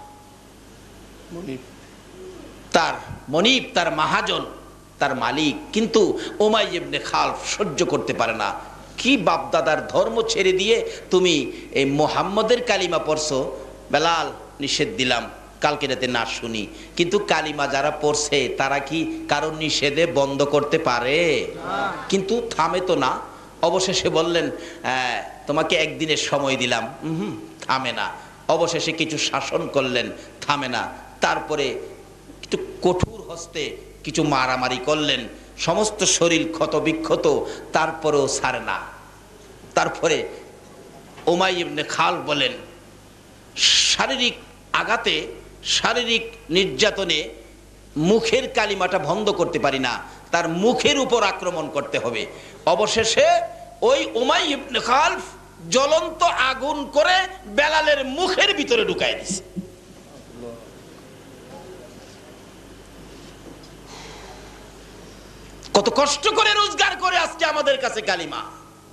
তার মনিব, তার মাহাজন, তার মালিক, কিন্তু উমাইয়া ইবনে খালফ সহ্য করতে পারে না। কি বাপদাদার ধর্ম ছেড়ে দিয়ে তুমি এই মুহাম্মদের কালিমা পড়ছো? বেলাল, নিষেধ দিলাম কালকে রাতে না শুনি, কিন্তু কালিমা যারা পড়ছে তারা কি কারণ নিষেধে বন্ধ করতে পারে? কিন্তু থামে তো না। অবশেষে বললেন, তোমাকে একদিনের সময় দিলাম। হুম, থামে না। অবশেষে কিছু শাসন করলেন, থামে না। তারপরে একটু কঠোর হস্তে কিছু মারামারি করলেন, সমস্ত শরীর ক্ষত বিক্ষত, তারপরেও ছাড়ে না। তারপরে উমাইয়া ইবনে খালফ বলেন, শারীরিক আঘাতে, শারীরিক নির্যাতনে মুখের কালিমাটা বন্ধ করতে পারি না, তার মুখের উপর আক্রমণ করতে হবে। অবশেষে ওই উমাইয়া ইবনে খালফ জ্বলন্ত আগুন করে বেলালের মুখের ভিতরে ঢুকাই দিছে। কত কষ্ট করে রোজগার করে আজকে আমাদের কাছে কালিমা।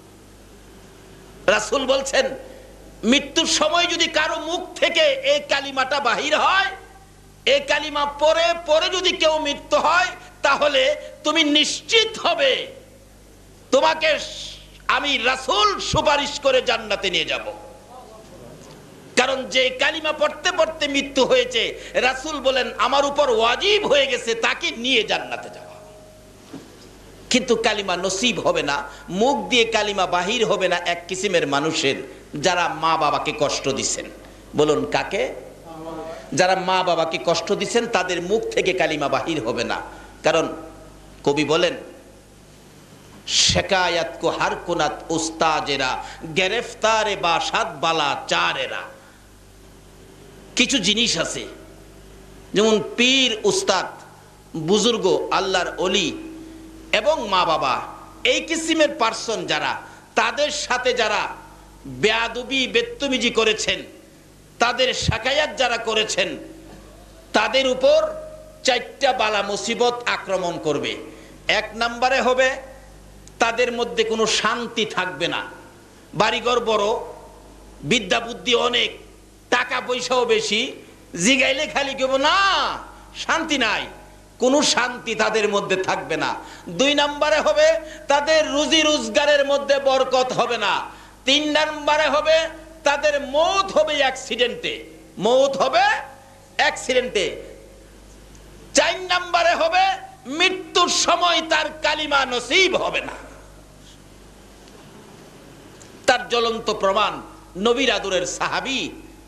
রাসূল বলছেন, মৃত্যুর সময় যদি কারো মুখ থেকে এই কালিমাটা বাহির হয়, এই কালিমা পরে পরে যদি কেউ মৃত্যু হয়, তাহলে তুমি নিশ্চিত হবে তোমাকে আমি রাসূল সুপারিশ করে জান্নাতে নিয়ে যাব। কারণ যে কালিমা পড়তে পড়তে মৃত্যু হয়েছে, রাসূল বলেন আমার উপর ওয়াজিব হয়ে গেছে তাকে নিয়ে জান্নাতে যাওয়া। কিন্তু কালিমা নসিব হবে না, মুখ দিয়ে কালিমা বাহির হবে না এক কিসিমের মানুষের, যারা মা বাবাকে কষ্ট দিচ্ছেন। বলুন কাকে? যারা মা বাবাকে কষ্ট দিচ্ছেন তাদের মুখ থেকে কালিমা বাহির হবে না। কারণ কবি বলেন, শেকায়াত কো হার কুনাত উস্তাজেরা, গ্রেফতারে বাসাত বালা চারেরা। কিছু জিনিস আছে, যেমন পীর, উস্তাদ, বুজুর্গ, আল্লাহর ওলি এবং মা বাবা, এই কিসিমের পার্সন যারা, তাদের সাথে যারা বেয়াদবি বেত্তমিজি করেছেন, তাদের শাকায়াত যারা করেছেন, তাদের উপর চারটা বালা মুসিবত আক্রমণ করবে। এক নম্বরে হবে তাদের মধ্যে কোনো শান্তি থাকবে না। বাড়িঘর বড়, বিদ্যা বুদ্ধি অনেক, টাকা পয়সাও বেশি, জিগাইলে খালি কেব না, শান্তি নাই, কোনো শান্তি তাদের মধ্যে থাকবে না। দুই নম্বরে হবে তাদের রুজি রোজগারের মধ্যে বরকত হবে না। তিন নম্বরে হবে তাদের মৌত হবে অ্যাক্সিডেন্টে, মৌত হবে অ্যাক্সিডেন্টে। চার নম্বরে হবে মৃত্যুর সময় তার কালিমা নসিব হবে না। তার জ্বলন্ত প্রমাণ নবীর আদরের সাহাবী,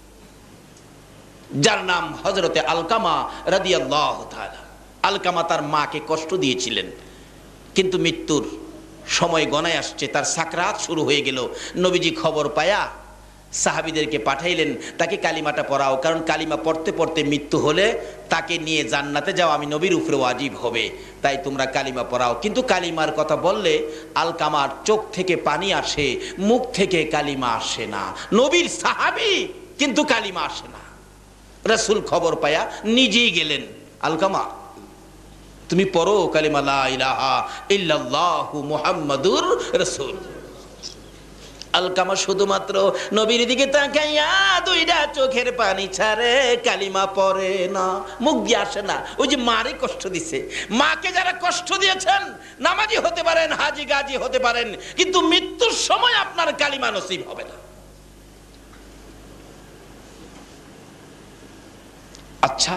যার নাম হযরতে আলকামা রাদিয়াল্লাহু তাআলা। আলকামা তার মাকে কষ্ট দিয়েছিলেন, কিন্তু মৃত্যুর সময় গণায় আসছে, তার সাকরাত শুরু হয়ে গেল। নবীজি খবর পায়া সাহাবীদেরকে পাঠাইলেন, তাকে কালিমাটা পড়াও, কারণ কালিমা পড়তে পড়তে মৃত্যু হলে তাকে নিয়ে জান্নাতে যাও আমি নবীর উপরে ওয়াজিব হবে, তাই তোমরা কালিমা পড়াও। কিন্তু কালিমার কথা বললে আলকামার চোখ থেকে পানি আসে, মুখ থেকে কালিমা আসে না। নবীর সাহাবী কিন্তু কালিমা আসে না। রাসূল খবর পায়া নিজেই গেলেন, আলকামা তুমি পড়ো কালিমা লা ইলাহা ইল্লাল্লাহু মুহাম্মাদুর রাসূল। আলকামা শুধুমাত্র নবীর দিকে তাকাইয়া দুইটা চোখের পানি ছাড়ে, কালিমা পড়ে না, মুখ দিয়ে আসে না। ওই যে মারে কষ্ট দিছে, মাকে যারা কষ্ট দিয়েছেন, নামাজি হতে পারেন, হাজি গাজী হতে পারেন, কিন্তু মৃত্যুর সময় আপনার কালিমা নসিব হবে না। আচ্ছা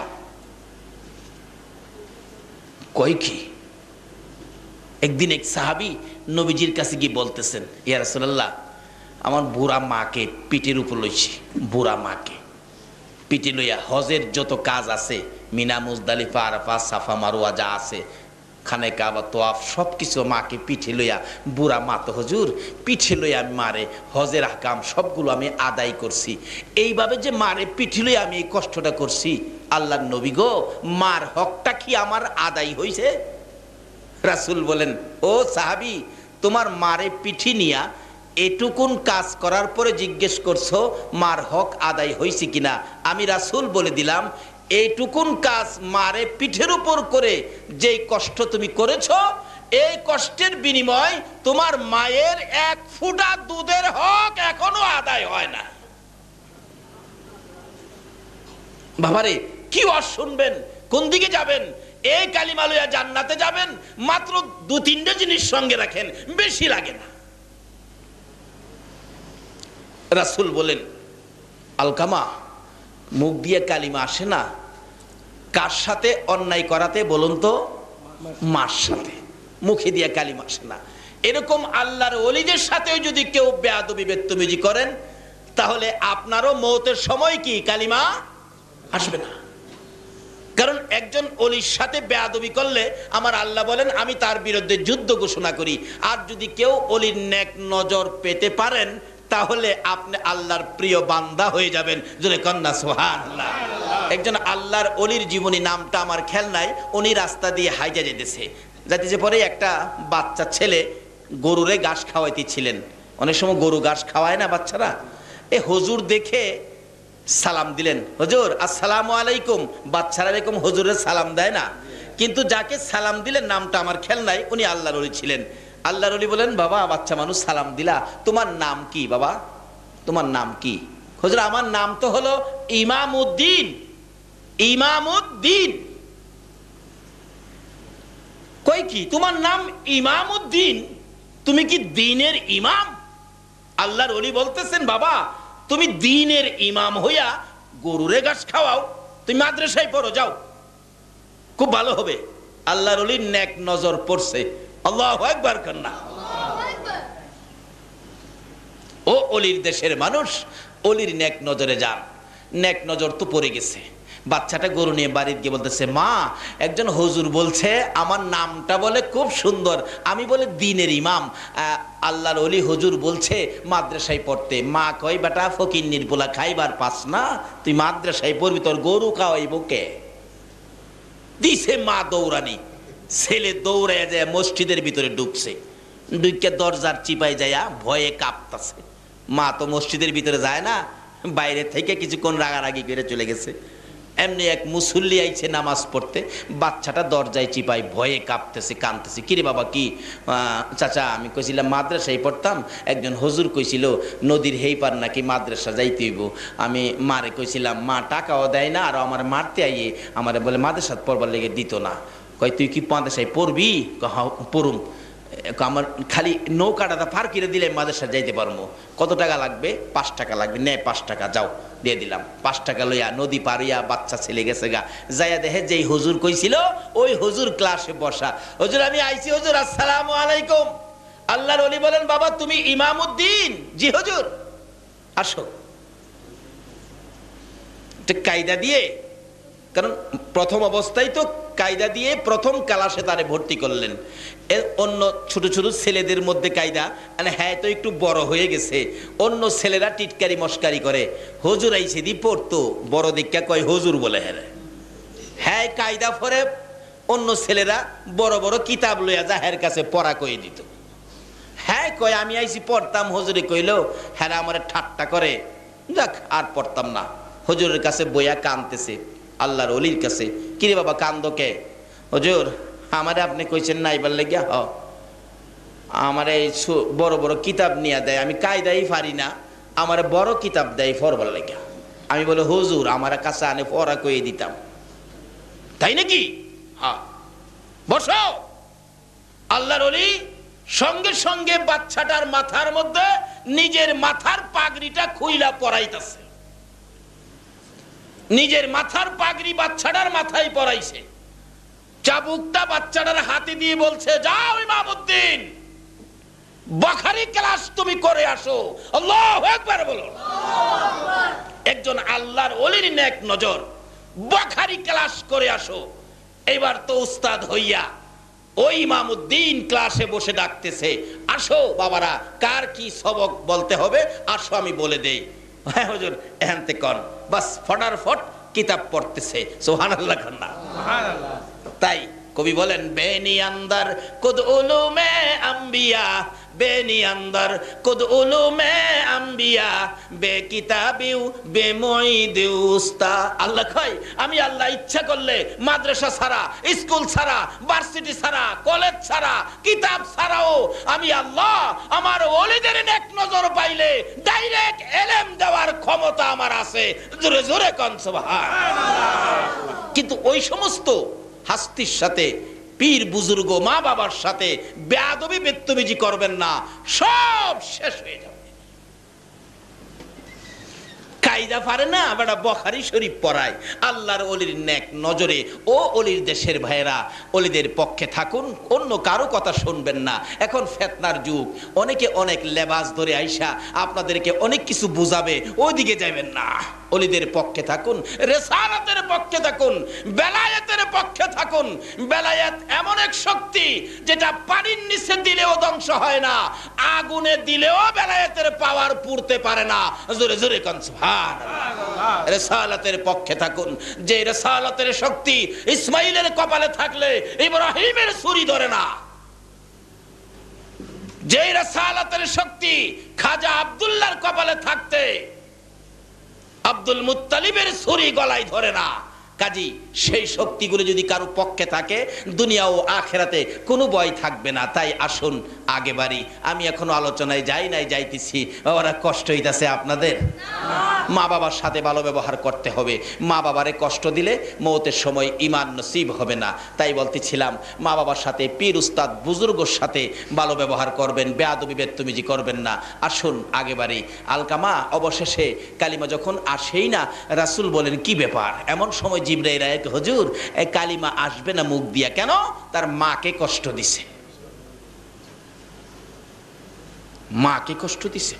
কই কি? একদিন এক সাহাবী নবীজির কাছে গিয়ে বলতেছেন, ইয়া রাসূলুল্লাহ, আমার বুড়া মাকে পিঠের উপর লইছি, বুড়া মাকে পিঠে লইয়া হজের যত কাজ আছে, Mina Muzdalifah Arafah Safa Marwah যা আছে, খানে কাবা তোয়াফ সব কিছু মাকে পিঠে লইয়া, বুড়া মা তো হুজুর, পিঠে লইয়া আমি মারে হজের আহকাম সবগুলো আমি আদায় করছি। এইভাবে যে মারে পিঠে লইয়া আমি এই কষ্টটা করছি, আল্লাহর নবী গো, মার হকটা কি আমার আদায় হইছে? রাসূল বলেন, ও সাহাবী, তোমার মারে পিঠি নিয়া এটুকুন কাজ করার পরে জিজ্ঞেস করছো মার হক আদায় হয়েছে কিনা? আমি রাসূল বলে দিলাম, এইটুকুন কাজ মারে পিঠের উপর করে যেই কষ্ট তুমি করেছো, এই কষ্টের বিনিময় তোমার মায়ের এক ফুটা দুধের হক এখনো আদায় হয় না। বাবারে কি ওয়াজ শুনবেন, কোন দিকে যাবেন? এই কালিমা লইয়া জান্নাতে যাবেন, মাত্র দু তিনটা জিনিস সঙ্গে রাখেন, বেশি লাগে না। রাসূল বলেন, আলকামা মুখ দিয়ে কালিমা আসে না, কার সাথে অন্যায় করাতে বলুন তো? মার সাথে। মুখে দিয়ে কালিমা আসে না। এরকম আল্লাহর ওলিদের সাথেও যদি কেউ বেয়াদবি বেত্তমিজি করেন, তাহলে আপনারও মওতের সময় কি কালিমা আসবে না। কারণ একজন ওলির সাথে বেয়াদবি করলে আমার আল্লাহ বলেন আমি তার বিরুদ্ধে যুদ্ধ ঘোষণা করি। আর যদি কেউ ওলির নেক নজর পেতে পারেন, তাহলে আপনি আল্লাহর প্রিয় বান্দা হয়ে যাবেন। জোরে কন্যা সুবহানাল্লাহ। একজন আল্লাহর ওলির জীবনী, নামটা আমার খেয়াল নাই, উনি রাস্তা দিয়ে হাইজা যেতেছে, যাইতেছে পরে একটা বাচ্চা ছেলে গরুরে ঘাস খাওয়াইতেছিলেন। অনেক সময় গরু ঘাস খাওয়ায় না বাচ্চারা, এ হুজুর দেখে সালাম দিলেন, হুজুর আসসালামু আলাইকুম। বাচ্চারা এরকম হুজুরের সালাম দেয় না, কিন্তু যাকে সালাম দিলেন নামটা আমার খেয়াল নাই, উনি আল্লাহর ওলি ছিলেন। আল্লাহর ওলি বলেন, বাবা বাচ্চা মানুষ সালাম দিলা, তোমার নাম কি বাবা? তোমার নাম কি? হুজুর আমার নাম তো হলো ইমামউদ্দিন। ইমামউদ্দিন কই কি তোমার নাম ইমামউদ্দিন? তুমি কি দ্বীনের ইমাম? আল্লাহর ওলি বলতেছেন, বাবা তুমি দ্বীনের ইমাম হইয়া গরুরে ঘাস খাওয়াও, তুমি মাদ্রাসায় পড়ো, যাও, খুব ভালো হবে। আল্লাহর ওলির নেক নজর পড়ছে। আল্লাহু আকবার কন্যা। ও অলির দেশের মানুষ, অলির নেক নজরে যান। নেক নজর তো পড়ে গেছে। বাচ্চাটা গরু নিয়ে বাড়িতে গিয়ে বলতেছে, মা একজন হুজুর বলছে আমার নামটা বলে খুব সুন্দর, আমি বলে দ্বীনের ইমাম, আল্লাহর ওলি হুজুর বলছে মাদ্রাসায় পড়তে। মা কই, বেটা ফকিন্নির পোলা খাইবার পাস না, তুই মাদ্রাসায় পড়বি, তোর গরু খাওয়াইব কে? দিছে মা দৌড়ানি। ছেলে দৌড়াইয়া যায় মসজিদের ভিতরে ঢুকছে, ঢুকে দরজার চিপাই যাইয়া ভয়ে কাঁপতাছে। মা তো মসজিদের ভিতরে যায় না, বাইরে থেকে কিছুক্ষণ রাগারাগি করে চলে গেছে। এমনি এক মুসল্লি আইছে নামাজ পড়তে, বাচ্চাটা দরজায় চিপাই ভয়ে কাঁপতেছে, কাঁদতেছে। কিরে বাবা কি? চাচা আমি কইছিলাম মাদ্রাসায় পড়তাম, একজন হুজুর কইছিল নদীর হেই পার নাকি মাদ্রাসা যাইতে হইব। আমি মারে কইছিলাম, মা টাকাও দেয় না, আর আমার মারতে আইয়ে আমারে বলে মাদ্রাসা পড়বার লেগে দিত না। কই তুই কি মাদ্রাসায় পড়বি? পড়ুম। আমার খালি নৌকাটা পার করে দিলে মাদ্রাসা যাইতে পারবো। কত টাকা লাগবে? পাঁচ টাকা লাগবে। নে পাঁচ টাকা, যাও দিয়ে দিলাম। পাঁচ টাকা লইয়া নদী পারিয়া বাচ্চা ছেলে গেছে গা, যাইয়া দেখে যেই হুজুর কইছিল ওই হুজুর ক্লাসে বসা। হুজুর আমি আইছি হুজুর, আসসালামু আলাইকুম। আল্লাহর ওলি বলেন, বাবা তুমি ইমামউদ্দিন? জি হুজুর। আসো। কায়দা দিয়ে, কারণ প্রথম অবস্থায় তো কায়দা দিয়ে প্রথম ক্লাসে তারে ভর্তি করলেন। অন্য ছোট ছোট ছেলেদের মধ্যে কায়দা, মানে হ্যাঁ তো একটু বড় হয়ে গেছে, অন্য ছেলেরা টিটকারি মস্কারি করে, হুজুর আইছে দি পড়তো, বড় দীক্ষা কয় হুজুর বলে। হ্যাঁ হ্যাঁ কায়দা পরে অন্য ছেলেরা বড় বড় কিতাব লইয়া জাহের কাছে পড়া কয়ে দিত। হ্যাঁ কয় আমি আইছি পড়তাম, হুজুরে কইল হ্যাঁ আমার ঠাট্টা করে, যাক আর পড়তাম না। হুজুরের কাছে বইয়া কানতেছে, আল্লাহর ওলির কাছে। কিরে বাবা কান্দো কে? হুজুর আমারে আপনি কইছেন না এবার লেগে, হ আমার এই বড় বড় কিতাব নিয়ে দেয়, আমি কায়দাই পারি না, আমার বড় কিতাব দেয় পড়বার লেগে। আমি বলে হুজুর আমার কাছে আনে পড়া কয়ে দিতাম। তাই নাকি? হ্যাঁ বসো। আল্লাহর ওলি সঙ্গে সঙ্গে বাচ্চাটার মাথার মধ্যে নিজের মাথার পাগড়িটা খুইলা পরাইতেছে, নিজের মাথার পাগড়ি বাচ্চাটার মাথায় পরাইছে, চাবুকটা বাচ্চাটার হাতে দিয়ে বলছে যাও ইমামউদ্দিন বুখারী ক্লাস তুমি করে আসো। আল্লাহু আকবার বলো। একজন আল্লাহর ওলির নেক নজর, বুখারী ক্লাস করে আসো। এবার তো উস্তাদ হইয়া ওই ইমামউদ্দিন ক্লাসে বসে ডাকতেছে, আসো বাবারা কার কি সবক বলতে হবে আসো আমি বলে দেই। হ্যাঁ হুজুর এহান্তে কোন, বাস ফটার ফট কিতাব পড়তেছে। সুবহানাল্লাহ খান্না সুবহানাল্লাহ। তাই কবি বলেন বেনি আন্দার কুদ উলুমে আম্বিয়া, বেনি আন্দার কুদ উলুমে আম্বিয়া, বে কিতাবিউ বে মুঈদিউ উস্তা। আল্লাহ কয় আমি আল্লাহ ইচ্ছা করলে মাদ্রাসা ছাড়া, স্কুল ছাড়া, ভার্সিটি ছাড়া, কলেজ ছাড়া, কিতাব ছাড়াও আমি আল্লাহ আমার ওলিদের নেক নজর পাইলে ডাইরেক্ট ইলম দেওয়ার ক্ষমতা আমার আছে। জোরে জোরে কোন সুবহানাল্লাহ। কিন্তু ওই সমস্ত হাস্তির সাথে, পীর বুজুর্গ মা বাবার সাথে বেয়াদবি বেত্তবিজি করবেন না, সব শেষ হয়ে যাবে। কায়দা পারে না বেটা বুখারী শরীফ পড়ায়। আল্লাহর ওলির নেক নজরে ও ওলির দেশের ভাইরা ওলিদের পক্ষে থাকুন, অন্য কারো কথা শুনবেন না। এখন ফিতনার যুগ, অনেকে অনেক লেবাস ধরে আইসা আপনাদেরকে অনেক কিছু বুঝাবে, ওইদিকে যাবেন না। ওলিদের পক্ষে থাকুন, রিসালাতের পক্ষে থাকুন, বেলায়েতের পক্ষে থাকুন। বেলায়েত এমন এক শক্তি যেটা পানির নিচে দিলেও ধ্বংস হয় না, আগুনে দিলেও বেলায়েতের পাওয়ার পুড়তে পারে না। জোরে জোরে কোন সুবহানাল্লাহ। রিসালাতের পক্ষে থাকুন, যে রিসালাতের শক্তি ইসমাইলের কপালে থাকলে ইব্রাহিমের ছুরি ধরে না, যে রিসালাতের শক্তি খাজা আব্দুল্লাহর কপালে থাকতে আব্দুল মুত্তালিবের ছুরি গলায় ধরে না। কাজী সেই শক্তিগুলো যদি কারো পক্ষে থাকে দুনিয়া ও আখেরাতে কোনো ভয় থাকবে না। তাই আসুন আগে বাড়ি। আমি এখনো আলোচনায় যাই নাই, যাইতেছি। ওরা কষ্ট হইতাছে আপনাদের? মা বাবার সাথে ভালো ব্যবহার করতে হবে। মা বাবারে কষ্ট দিলে মওতের সময় ঈমান নসিব হবে না। তাই বলতেছিলাম মা বাবার সাথে, পীর উস্তাদ বুজুর্গর সাথে ভালো ব্যবহার করবেন, বেয়াদবি বেত্তমিজি করবেন না। আসুন আগে বাড়ি। আলকামা অবশেষে কালিমা যখন আসেই না, রাসূল বলেন কি ব্যাপার? এমন সময় জিবরাইল আয়, হুজুর এই কালিমা আসবে না মুখ দিয়া কেন? তার মাকে কষ্ট দিছে, মাকে কষ্ট দিছে।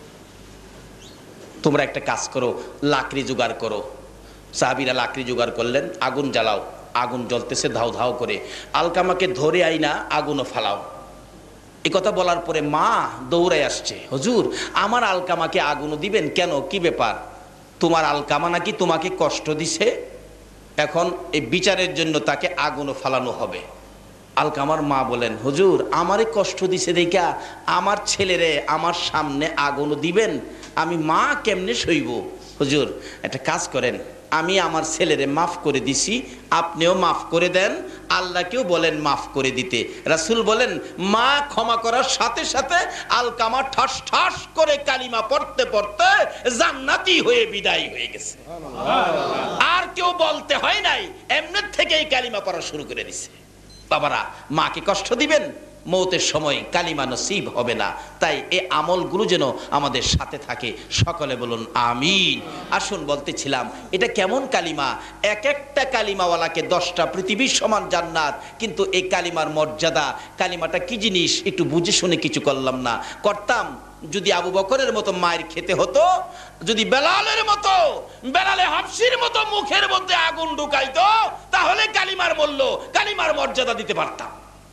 তোমরা একটা কাজ করো, লাকড়ি জোগাড় করো। সাহাবীরা লাকড়ি জোগাড় করলেন, আগুন জ্বালাও। আগুন জ্বলতেছে ধাউ ধাউ করে, আলকামাকে ধরে আইনা আগুনও ফালাও। এই কথা বলার পরে মা দৌড়ায় আসছে, হুজুর আমার আলকামাকে আগুনও দিবেন কেন? কি ব্যাপার? তোমার আলকামা নাকি তোমাকে কষ্ট দিছে, এখন এই বিচারের জন্য তাকে আগুনও ফালানো হবে। আলকামার মা বলেন, হুজুর আমারে কষ্ট দিছে দেখা আমার ছেলেরে আমার সামনে আগুনও দিবেন? আমি মা কেমনে সইব? হুজুর একটা কাজ করেন, আমি আমার ছেলেরে মাফ করে দিছি, আপনিও মাফ করে দেন, আল্লাহকেও বলেন মাফ করে দিতে। রাসূল বলেন মা ক্ষমা করার সাথে সাথে আলকামা ঠাস ঠাস করে কালিমা পড়তে পড়তে জান্নাতি হয়ে বিদায় হয়ে গেছে। আর কেউ বলতে হয় নাই, এমনি থেকেই কালিমা পড়া শুরু করে দিছে। বাবারা মাকে কষ্ট দিবেন, মওতের সময় কালিমা নসিব হবে না। তাই এই আমলগুলো যেন আমাদের সাথে থাকে। সকলে বলুন আমিন। আসুন বলতেছিলাম এটা কেমন কালিমা? এক একটা কালিমাওয়ালাকে দশটা পৃথিবীর সমান জান্নাত। কিন্তু এই কালিমার মর্যাদা, কালিমাটা কি জিনিস একটু বুঝে শুনে কিছু করলাম না, করতাম যদি আবু বকরের মতো মায়ের খেতে হতো, যদি বেলালের মতো বেলালে হাফসির মতো মুখের মধ্যে আগুন ঢুকাইতো, তাহলে কালিমার মূল্য, কালিমার মর্যাদা দিতে পারতাম।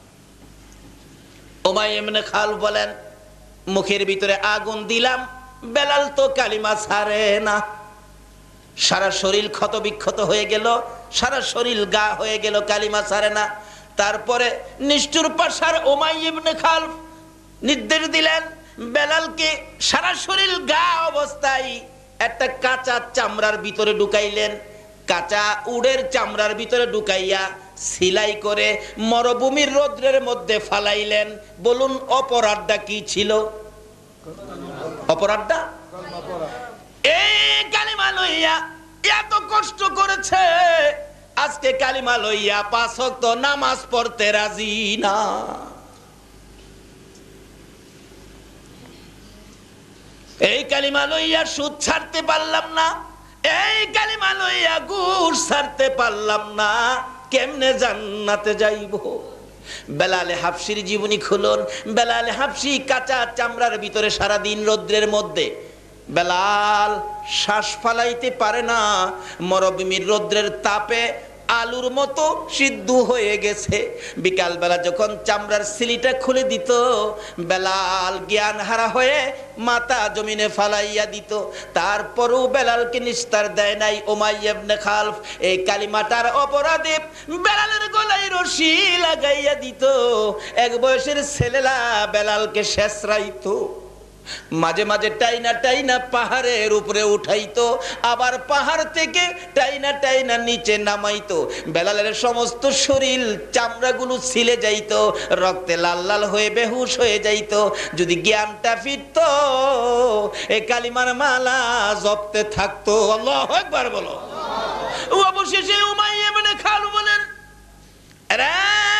উমাইয়া ইবনে খালফ বলেন, মুখের ভিতরে আগুন দিলাম, বেলাল তো কালিমা ছাড়ে না। সারা শরীর ক্ষত বিক্ষত হয়ে গেল, সারা শরীর গা হয়ে গেল, কালিমা ছাড়ে না। তারপরে নিষ্ঠুর পাশার উমাইয়া ইবনে খালফ নির্দেশ দিলেন, বেলালকে সারা শরীর গা অবস্থায় একটা কাঁচা চামড়ার ভিতরে ঢুকাইলেন, কাঁচা উডের চামড়ার ভিতরে ঢুকাইয়া সিলাই করে মরুভূমির রৌদ্রের মধ্যে ফালাইলেন। বলুন অপরাধটা কি ছিল? অপরাধটা এই কালিমা লইয়া এত কষ্ট করেছে, আজকে কালিমা লইয়া পাঁচ ওয়াক্ত নামাজ পড়তে রাজি না। এই কালিমা লইয়া সুদ ছাড়তে পারলাম না, এই কালিমা লইয়া ঘুষ ছাড়তে পারলাম না, কেমনে জান্নাতে যাইব? বেলালে হাফসির জীবনী খুলুন। বেলালে হাফসি কাঁচা চামড়ার ভিতরে সারাদিন রৌদ্রের মধ্যে, বেলাল শ্বাস ফালাইতে পারে না, মরুভূমির রৌদ্রের তাপে আলুর মতো সিদ্ধ হয়ে গেছে। বিকাল বেলা যখন চামড়ার সিলিটা খুলে দিত, বেলাল জ্ঞান হারা হয়ে মাথা জমিনে ফালাইয়া দিত। তারপরও বেলালকে নিস্তার দেয় নাই উমাইয়া ইবনে খালফ। এই কালিমাটার অপরাধে বেলালের গলায় রশি লাগাইয়া দিত। এক বয়সের ছেলেরা বেলালকে শেষরাইতো, মাঝে মাঝে টাইনা টাইনা পাহাড়ের উপরে উঠাইতো, আবার পাহাড় থেকে টাইনা টাইনা নিচে নামাইতো। বেলালের সমস্ত শরীর চামড়াগুলো ছিলে যাইতো, রক্তে লাল লাল হয়ে বেহুশ হয়ে যাইতো। যদি জ্ঞানটা ফিরতো, এই কালিমার মালা জপতে থাকতো। আল্লাহু আকবার বলো। অবশেষে উমাইয়া ইবনে খালফ বলেন, আরে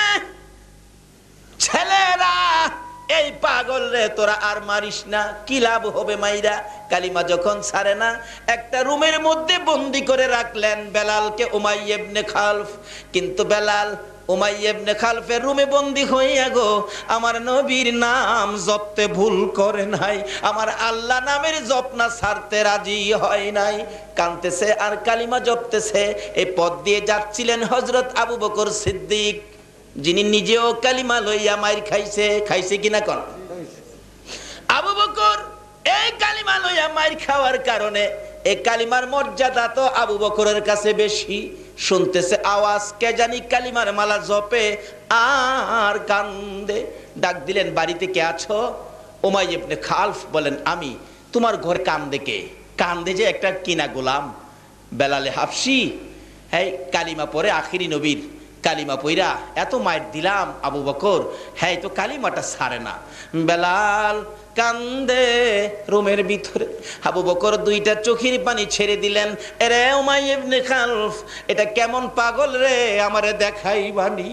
ছেলেরা, এই পাগল রে তোরা আর মারিস না, কি লাভ হবে মাইরা? কালিমা যখন ছাড়ে না, একটা রুমের মধ্যে বন্দি করে রাখলেন বেলালকে উমাইয়া ইবনে খালফ। কিন্তু বেলাল উমাইয়া ইবনে খালফের রুমে বন্দি হইয়া গো আমার নবীর নাম জপতে ভুল করে নাই, আমার আল্লাহ নামের জপনা ছাড়তে রাজি হয় নাই। কাঁদতেছে আর কালিমা জপতেছে। এই পথ দিয়ে যাচ্ছিলেন হযরত আবু বকর সিদ্দিক, যিনি নিজেও কালিমা লইয়া মাইর খাইছে। খাইছে কিনা কোন? আবু বকর এই কালিমা লইয়া মাইর খাওয়ার কারণে এই কালিমার মর্যাদা তো আবু বকরের কাছে বেশি। শুনতেছে আওয়াজ, কে জানি কালিমার মালা জপে আর কান্দে। ডাক দিলেন, বাড়িতে কে আছো? উমাইয়া ইবনে খালফ বলেন, আমি। তোমার ঘরে কান্দে কে? কান্দে যে একটা কিনা গোলাম বেলালে হাফসি, হ্যাঁ কালিমা পরে আখিরি নবীর কালিমা পইরা এত মাইর দিলাম আবু বকর, হ্যাঁ তো কালিমাটা ছাড়ে না। বেলাল কান্দে রুমের ভিতরে। আবু বকর দুইটা চোখের পানি ছেড়ে দিলেন, এরে উমাইয়া ইবনে খালফ, এটা কেমন পাগল রে, আমারে দেখাই বানি।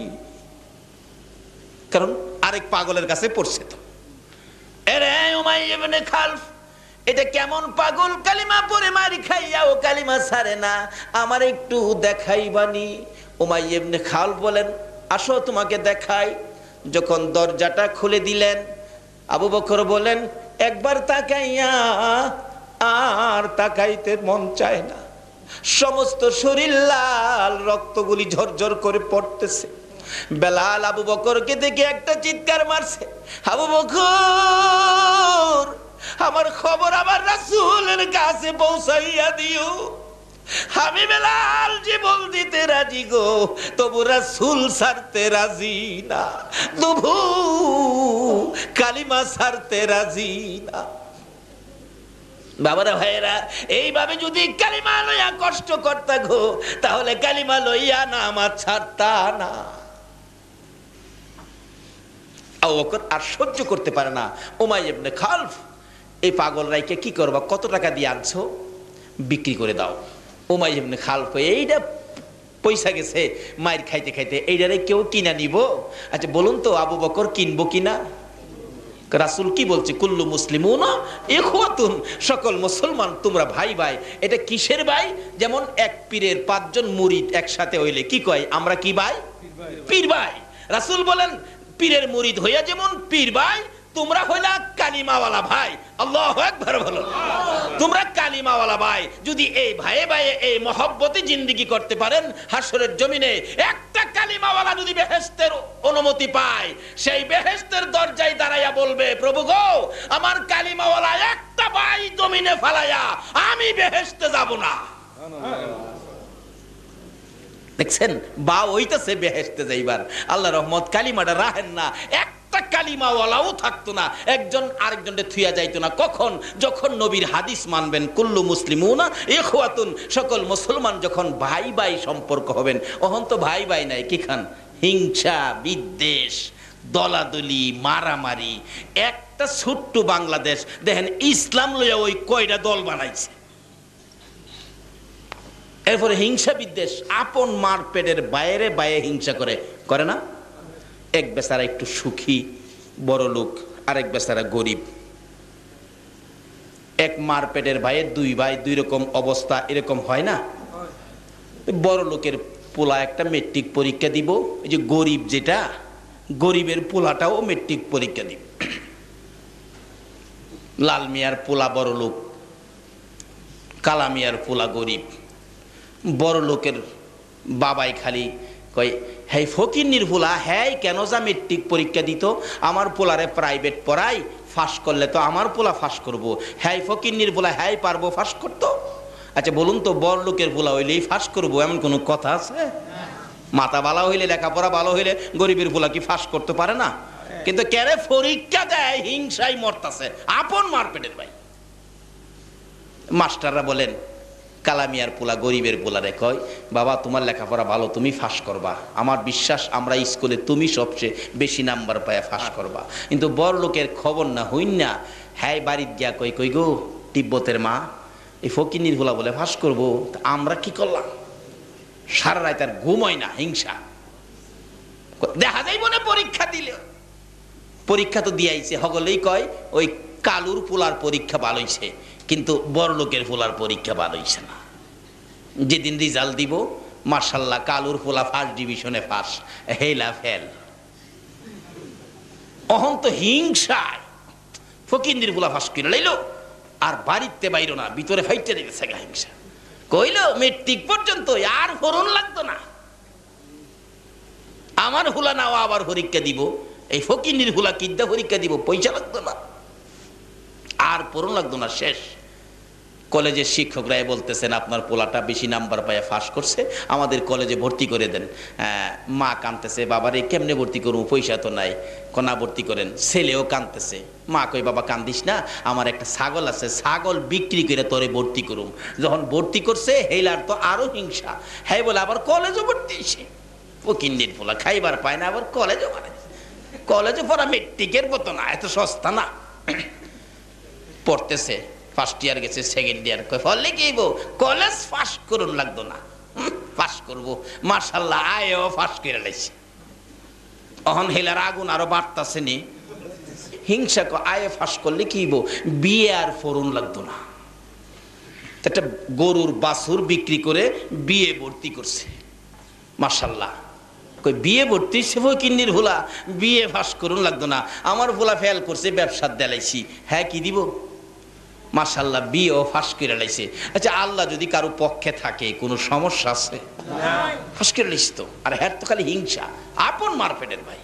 কারণ আরেক পাগলের কাছে পড়ছে তো। এরে উমাইয়া ইবনে খালফ, এটা কেমন পাগল, কালিমা পরে মারি খাইয়া ও কালিমা ছাড়ে না, আমার একটু দেখাই বানি। উমাইয়া ইবনে খালফ বলেন, আসো তোমাকে দেখাই। যখন দরজাটা খুলে দিলেন, আবু বকর বলেন, একবার তাকাইয়া আর তাকাইতে মন চায় না, সমস্ত শরীর লাল, রক্তগুলি ঝরঝর করে পড়তেছে। বেলাল আবু বকরকে দেখে একটা চিৎকার মারছে, আবু বকর আমার খবর আমার রাসূলের কাছে পৌঁছাইয়া দিও। আমি বেলাল জীবন দিতে রাজি গো, তবু রাসূল ছাড়তে রাজি না, তবু কালিমা ছাড়তে রাজি না। বাবারা ভাইরা, এইভাবে যদি কালিমা লইয়া কষ্ট করতা গো, তাহলে কালিমা লইয়া না আমার ছাড়তা না। আবু বকর আর সহ্য করতে পারে না। উমাইয়া ইবনে খালফ, এই পাগল রাইকে কি করবা, কত টাকা দিয়ে আনছো, বিক্রি করে দাও। উমাইয়া ইবনে খালফ, এইটা পয়সা গেছে মায়ের খাইতে খাইতে, এইটারে কেউ কিনা নিব? আচ্ছা বলুন তো আবু বকর কিনবো কিনা? রাসূল কি বলছে, কুল্লু মুসলিমুন ইখওয়াতুন, সকল মুসলমান তোমরা ভাই ভাই। এটা কিসের ভাই? যেমন এক পীরের পাঁচজন মুরিদ একসাথে হইলে কি কয়, আমরা কি ভাই? পীর ভাই। রাসূল বলেন, পীরের মুরিদ হইয়া যেমন পীর ভাই, তোমরা হইলা কালিমাওয়ালা ভাই, আল্লাহু আকবার বলো। তোমরা কালিমাওয়ালা ভাই, যদি এই ভাইয়ে ভাইয়ে এই মহব্বতে জিন্দেগি করতে পারেন, হাসরের জমিনে একটা কালিমাওয়ালা যদি বেহেশতের অনুমতি পায়, সেই বেহেশতের দরজায় দাঁড়াইয়া বলবে, প্রভু গো, আমার কালিমাওয়ালা একটা ভাই জমিনে ফালাইয়া আমি বেহেশতে যাব না। দেখছেন, বা ওইটাছে বেহেশতে যাইবার। আল্লাহ রহমত কালিমাটা রাখেন না, একটা কালিমাওয়ালাও থাকতো না, একজন আরেকজনকে থুইয়া যাইতো না। কখন? যখন নবীর হাদিস মানবেন, কুল্লু মুসলিমুনা ইখওয়াতুন, সকল মুসলমান যখন ভাই ভাই সম্পর্ক হবেন। অহন তো ভাই ভাই নাই, কি খান? হিংসা, বিদ্বেষ, দলাদলি, মারামারি। একটা ছোট্ট বাংলাদেশ দেখেন ইসলাম লইয়া ওই কয়টা দল বানাইছে। এরপরে হিংসা বিদ্বেষ, আপন মার পেটের বাইরে বাইরে হিংসা করে করে না? এক বেচারা একটু সুখী বড় লোক, আরেক বেচারা গরিব। এক মার পেটের ভাইয়ে দুই ভাই, দুই রকম অবস্থা, এরকম হয় না? বড় লোকের পোলা একটা মেট্রিক পরীক্ষা দিব, এই যে গরিব যেটা, গরিবের পোলাটাও মেট্রিক পরীক্ষা দিব। লাল মিয়ার পোলা বড় লোক, কালা মিয়ার পোলা গরিব। বড় লোকের বাবাই খালি কয়, হ্যাঁ ফকিন্নির পোলা, হ্যাঁ কেন যা মেট্রিক পরীক্ষা দিত, আমার পোলারে প্রাইভেট পড়াই, ফাঁস করলে তো আমার পোলা ফাঁস করবো। হ্যাঁ ফকিন্নির পোলা, হ্যাঁ পারবো ফাঁস করতো। আচ্ছা বলুন তো, বড় লোকের পোলা হইলেই ফাঁস করবো এমন কোনো কথা আছে? মাথা ভালো হইলে, লেখাপড়া ভালো হইলে গরিবের পোলা কি ফাঁস করতে পারে না? কিন্তু কেরে পরীক্ষা দেয়, হিংসাই মরতাছে, আপন মারপেটের ভাই। মাস্টাররা বলেন, কালামিয়ার পোলা গরিবের পোলারে কয়, বাবা তোমার লেখাপড়া ভালো, তুমি ফাঁস করবা, আমার বিশ্বাস আমরা স্কুলে তুমি সবচেয়ে বেশি নাম্বার পায় ফাঁস করবা। কিন্তু বড় লোকের খবর না হইন না, হ্যাঁ বাড়ির গিয়া কই, কই গো তিব্বতের মা, এই ফকিন্নির পোলা বলে ফাঁস করবো, আমরা কি করলাম? সারা রাত আর ঘুম হয় না, হিংসা। দেখা যাইব না পরীক্ষা দিলে, পরীক্ষা তো দিয়াইছে, হগলেই কয় ওই কালুর পোলার পরীক্ষা ভালো হইছে, কিন্তু বড় লোকের পোলার পরীক্ষা ভালো হইছে না। যেদিন রেজাল্ট দিব, মাশাআল্লাহ কালুর পোলা ফার্স্ট ডিভিশনে পাস, হেলা ফেল। অহন তো হিংসায় ফকিন্দির পোলা ফাঁস করে লাইলো, আর বাড়িতে বাইরো না, ভিতরে ফাইটে দিতেছে হিংসা। কইলো মেট্রিক পর্যন্ত আর ফরন লাগতো না, আমার হুলা নাও আবার পরীক্ষা দিব, এই ফকিন্দির হুলা কিদ্দা পরীক্ষা দিব, পয়সা লাগতো না, আর পড়ন লাগতো না, শেষ। কলেজের শিক্ষকরা বলতেছেন, আপনার পোলাটা বেশি নাম্বার পায় ফাঁস করছে, আমাদের কলেজে ভর্তি করে দেন। মা কাঁদতেছে, বাবারে কেমনে ভর্তি করবো, পয়সা তো নাই, কনা ভর্তি করেন। ছেলেও কাঁদতেছে, মা কই বাবা কান্দিস না, আমার একটা ছাগল আছে, ছাগল বিক্রি করে তোরে ভর্তি করুম। যখন ভর্তি করছে, হেলার তো আরো হিংসা, হ্যাঁ বলে আবার কলেজও ভর্তি হয়েছে। ও কিন্দির পোলা খাইবার পায় না, আবার কলেজও মানে, কলেজে পড়া মেট্রিকের মতো না, এত সস্তা না। পড়তেছে, ফার্স্ট ইয়ার গেছে, সেকেন্ড ইয়ার, ফলে কি কলেজ পাস করুন লাগতো না, পাস করবো। মাশাআল্লাহ আয়ও পাস করে লাইছে। অহন হেলার আগুন আরো বাড়তাছে নি, হিংসা আয়ে পাস করলে কি বিয়ে আর ফরুন লাগতো না। একটা গরুর বাছুর বিক্রি করে বিয়ে ভর্তি করছে, মাশাআল্লাহ। কই বিয়ে ভর্তি সে কিন্নির ভোলা, বিয়ে পাস করুন লাগতো না, আমার ভোলা ফেল করছে, ব্যবসার দেলাইছি, হ্যাঁ কি দিব, মাশাআল্লাহ বিয়েও ফাঁস করে লাইছে। আচ্ছা আল্লাহ যদি কারো পক্ষে থাকে, কোনো সমস্যা আছে? ফাঁস করে লাইছ তো, আর হ্যাঁ তো খালি হিংসা, আপন মারপেটের ভাই।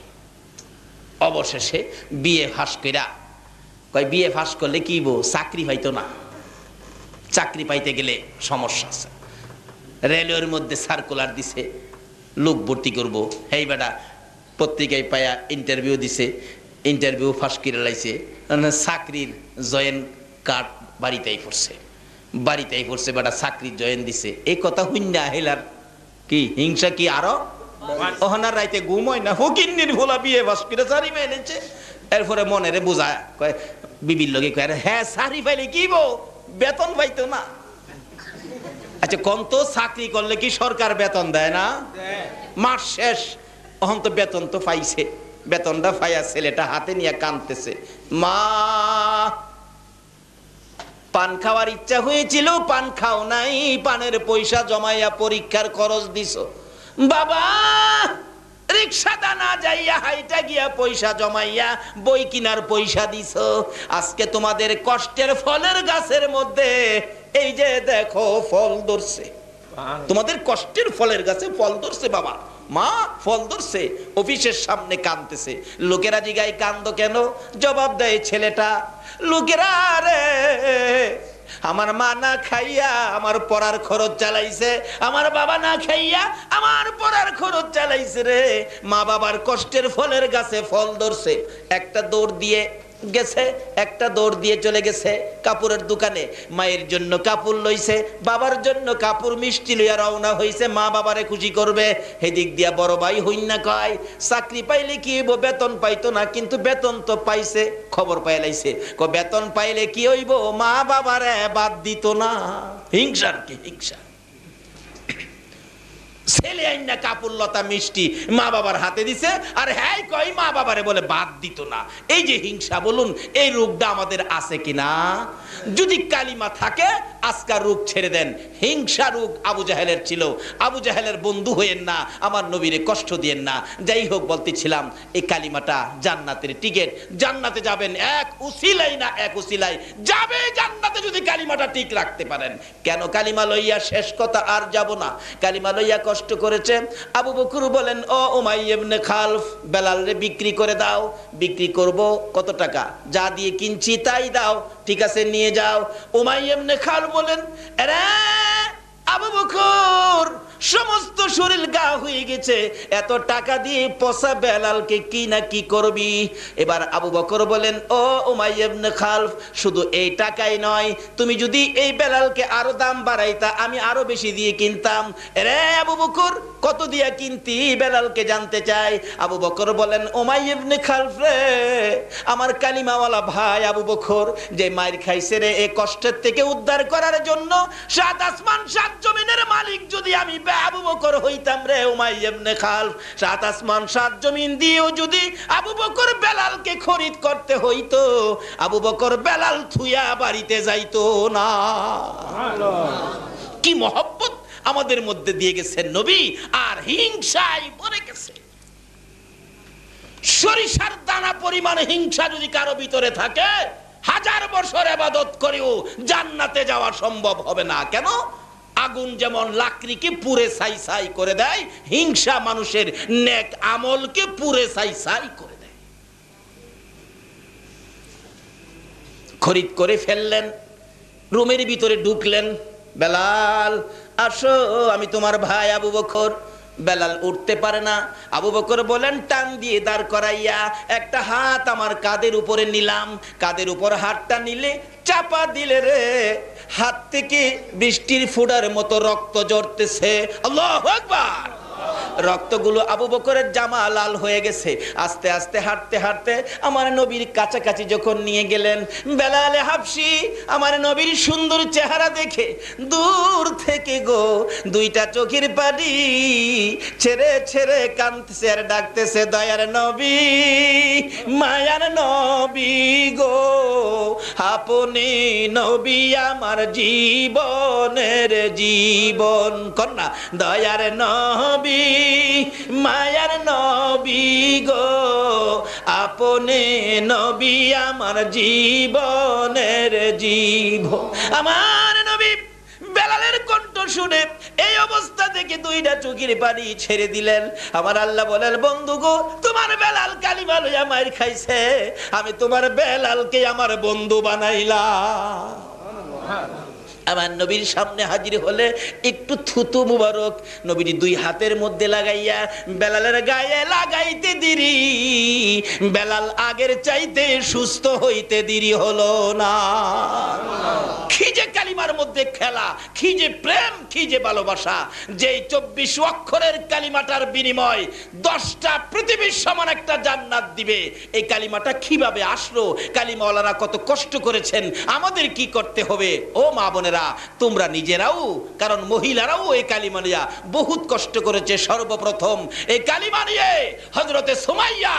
অবশেষে বিয়ে ফাঁস কইরা কয়, বিয়ে ফাঁস করলে কি বো, চাকরি পাইতো না, চাকরি পাইতে গেলে সমস্যা আছে। রেলওয়ের মধ্যে সার্কুলার দিছে, লোক ভর্তি করবো, হেই বেটা পত্রিকায় পায়া ইন্টারভিউ দিছে, ইন্টারভিউ ফাঁস করে লাইছে, চাকরির জয়েন কার্ড বাড়িতেই পড়ছে, বাড়িতেই পড়ছে, বেটা চাকরির জয়েন দিছে। এই কথা হুইন্না হেলার কি হিংসা কি আরো ওহনার রাইতে ঘুম হয় না, ফকিন্নির ভোলা বিয়ে ফাঁস করে সারি মেনেছে। এরপরে মনেরে বোঝায়, কয় বিবির লগে কয়, হ্যাঁ সারি পাইলে কি বো, বেতন পাইতো না। আচ্ছা কোন তো চাকরি করলে কি সরকার বেতন দেয় না? মাস শেষ, অহন তো বেতন তো পাইছে, বেতনটা পাইয়া ছেলেটা হাতে নিয়ে কাঁদতেছে, মা পান খাওয়ার ইচ্ছা হয়েছিল, পান খাও নাই, পানের পয়সা জমাইয়া পরীক্ষার খরচ দিছো, বাবা রিক্সা দানা যাইয়া হাইটা গিয়া পয়সা জমাইয়া বই কিনার পয়সা দিছো। আজকে তোমাদের কষ্টের ফলের গাছের মধ্যে এই যে দেখো ফল ধরছে, তোমাদের কষ্টের ফলের গাছে ফল ধরছে বাবা, মা ফল ধরছে। অফিসের সামনে কাঁদতেছে, লোকেরা জিগায় কান্দো কেন? জবাব দেয় ছেলেটা, লোকেরা রে আমার মা না খাইয়া আমার পড়ার খরচ চালাইছে, আমার বাবা না খাইয়া আমার পড়ার খরচ চালাইছে রে। মা বাবার কষ্টের ফলের গাছে ফল ধরছে। একটা দৌড় দিয়ে গেছে, একটা দৌড় দিয়ে চলে গেছে কাপড়ের দোকানে, মায়ের জন্য কাপড় লইছে, বাবার জন্য কাপড় মিষ্টি লইয়া রওনা হইছে মা বাবারে খুশি করবে। হেদিক দিয়া বড় ভাই হইনা কয় চাকরি পাইলে কি হইব, বেতন পাইতো না কিন্তু বেতন তো পাইছে, খবর পাইলাইছে। ক বেতন পাইলে কি হইব, মা বাবারে বাদ দিত না। হিংসার কি হিংসা, ছেলে আইনা কাপড় লতা মিষ্টি মা বাবার হাতে দিছে, আর হ্যাঁ কই মা বাবারে বলে বাদ দিত না। এই যে হিংসা, বলুন এই রোগটা আমাদের আছে কিনা? যদি কালিমা থাকে আজকার রোগ ছেড়ে দেন। হিংসা রোগ আবু জাহেলের ছিল। আবু জাহেলের বন্ধু হইয়েন না, আমার নবীরে কষ্ট দিয়েন না। যাই হোক, বলতেছিলাম এই কালিমাটা জান্নাতের টিকেট। জান্নাতে যাবেন এক উসিলাই না এক উসিলাই যাবে জান্নাতে যদি কালিমাটা ঠিক রাখতে পারেন। কেন কালিমা লইয়া, শেষ কথা আর যাব না, কালিমা লইয়া কষ্ট করেছে। আবু বকর বলেন, ও উমাইয়া ইবনে খালফ, বেলাল রে বিক্রি করে দাও। বিক্রি করব, কত টাকা? যা দিয়ে কিনছি তাই দাও। ঠিক আছে নিয়ে যাও। উমাইয়া ইবনে খালফ বলেন, আরে আবু বকর সমস্ত শরীর গা হয়ে গেছে, এত টাকা দিয়ে পচা বেলালকে কি না কি করবি? এবার আবু বকর বলেন, ও উমাইয়া ইবনে খালফ, শুধু এই টাকাই নয়, তুমি যদি এই বেলালকে আরো দাম বাড়াইতা আমি আরো বেশি দিয়ে কিনতাম। রে আবু বকর কত দিয়া কিনতি বেলালকে জানতে চাই। আবু বকর বলেন, উমাইয়া ইবনে খালফ রে, আমার কালিমাওয়ালা ভাই আবু বকর যে মাইর খাইছে রে, এই কষ্টের থেকে উদ্ধার করার জন্য সাত আসমান সাত জমিনের মালিক যদি আমি আবু বকর হইতাম রে উমাইয়া ইবনে খালফ, সাত আসমান সাত জমিন দিয়েও যদি আবু বকর বেলালকে খরিদ করতে হইতো, আবু বকর বেলাল থুইয়া বাড়িতে যাইতো না। কি মহব্বত আমাদের মধ্যে দিয়ে গেছেন নবী, আর হিংসায় ভরে গেছে। সরিষার দানা পরিমাণ হিংসা যদি কারো ভিতরে থাকে, হাজার বছর ইবাদত করেও জান্নাতে যাওয়া সম্ভব হবে না। কেন? আগুন যেমন লাকড়িকে পুড়ে ছাই ছাই করে দেয়, হিংসা মানুষের নেক আমলকে পুড়ে ছাই ছাই করে দেয়। খরিদ করে ফেললেন, রুমের ভিতরে ঢুকলেন, বেলাল আসো, আমি তোমার ভাই আবু বকর। বেলাল উঠতে পারে না। আবু বকর বলেন, টান দিয়ে দাঁড় করাইয়া একটা হাত আমার কাঁধের উপরে নিলাম। কাঁধের উপর হাতটা নিলে চাপা দিলে রে, হাত থেকে বৃষ্টির ফোঁটার মতো রক্ত ঝরতেছে। আল্লাহু আকবার। রক্তগুলো আবু বকরের জামা লাল হয়ে গেছে। আস্তে আস্তে হাঁটতে হাঁটতে আমার নবীর কাছাকাছি যখন নিয়ে গেলেন, বেলালে হাবশি আমার নবীর সুন্দর চেহারা দেখে দূর থেকে গো দুইটা চোখের পানি ছেড়ে ছেড়ে কাঁদতেছে আর ডাকতেছে, দয়ার নবী, মায়ার নবী গো, আপনি নবী আমার জীবনের জীবন। কন্যা দয়ার নবী, মায়ার নবী গো, আপনি নবী আমার জীবনের জীবন। আমার নবী বেলালের কণ্ঠ শুনে এই অবস্থা থেকে দুইটা চোখের পানি ছেড়ে দিলেন। আমার আল্লাহ বলেন, বন্ধু গো, তোমার বেলাল কালিমা লইয়া মাইর খাইছে, আমি তোমার বেলালকে আমার বন্ধু বানাইলাম। আমার নবীর সামনে হাজির হলে একটু থুতু মুবারক নবীজি দুই হাতের মধ্যে লাগাইয়া বেলালের গায়ে লাগাইতে দেরি, বেলাল আগের চাইতে সুস্থ হইতে দেরি হলো না। কি যে কালিমার মধ্যে খেলা, কি যে প্রেম, কি যে ভালোবাসা। যে চব্বিশ অক্ষরের কালিমাটার বিনিময় দশটা পৃথিবীর সমান একটা জান্নাত দিবে, এই কালিমাটা কিভাবে আসলো, কালিমাওয়ালারা কত কষ্ট করেছেন, আমাদের কি করতে হবে? ও মা বোনেরা, তোমরা নিজেরাও, কারণ মহিলারাও এই কালিমা নিয়ে বহুত কষ্ট করেছে। সর্বপ্রথম এই কালিমা নিয়ে হযরতে সুমাইয়া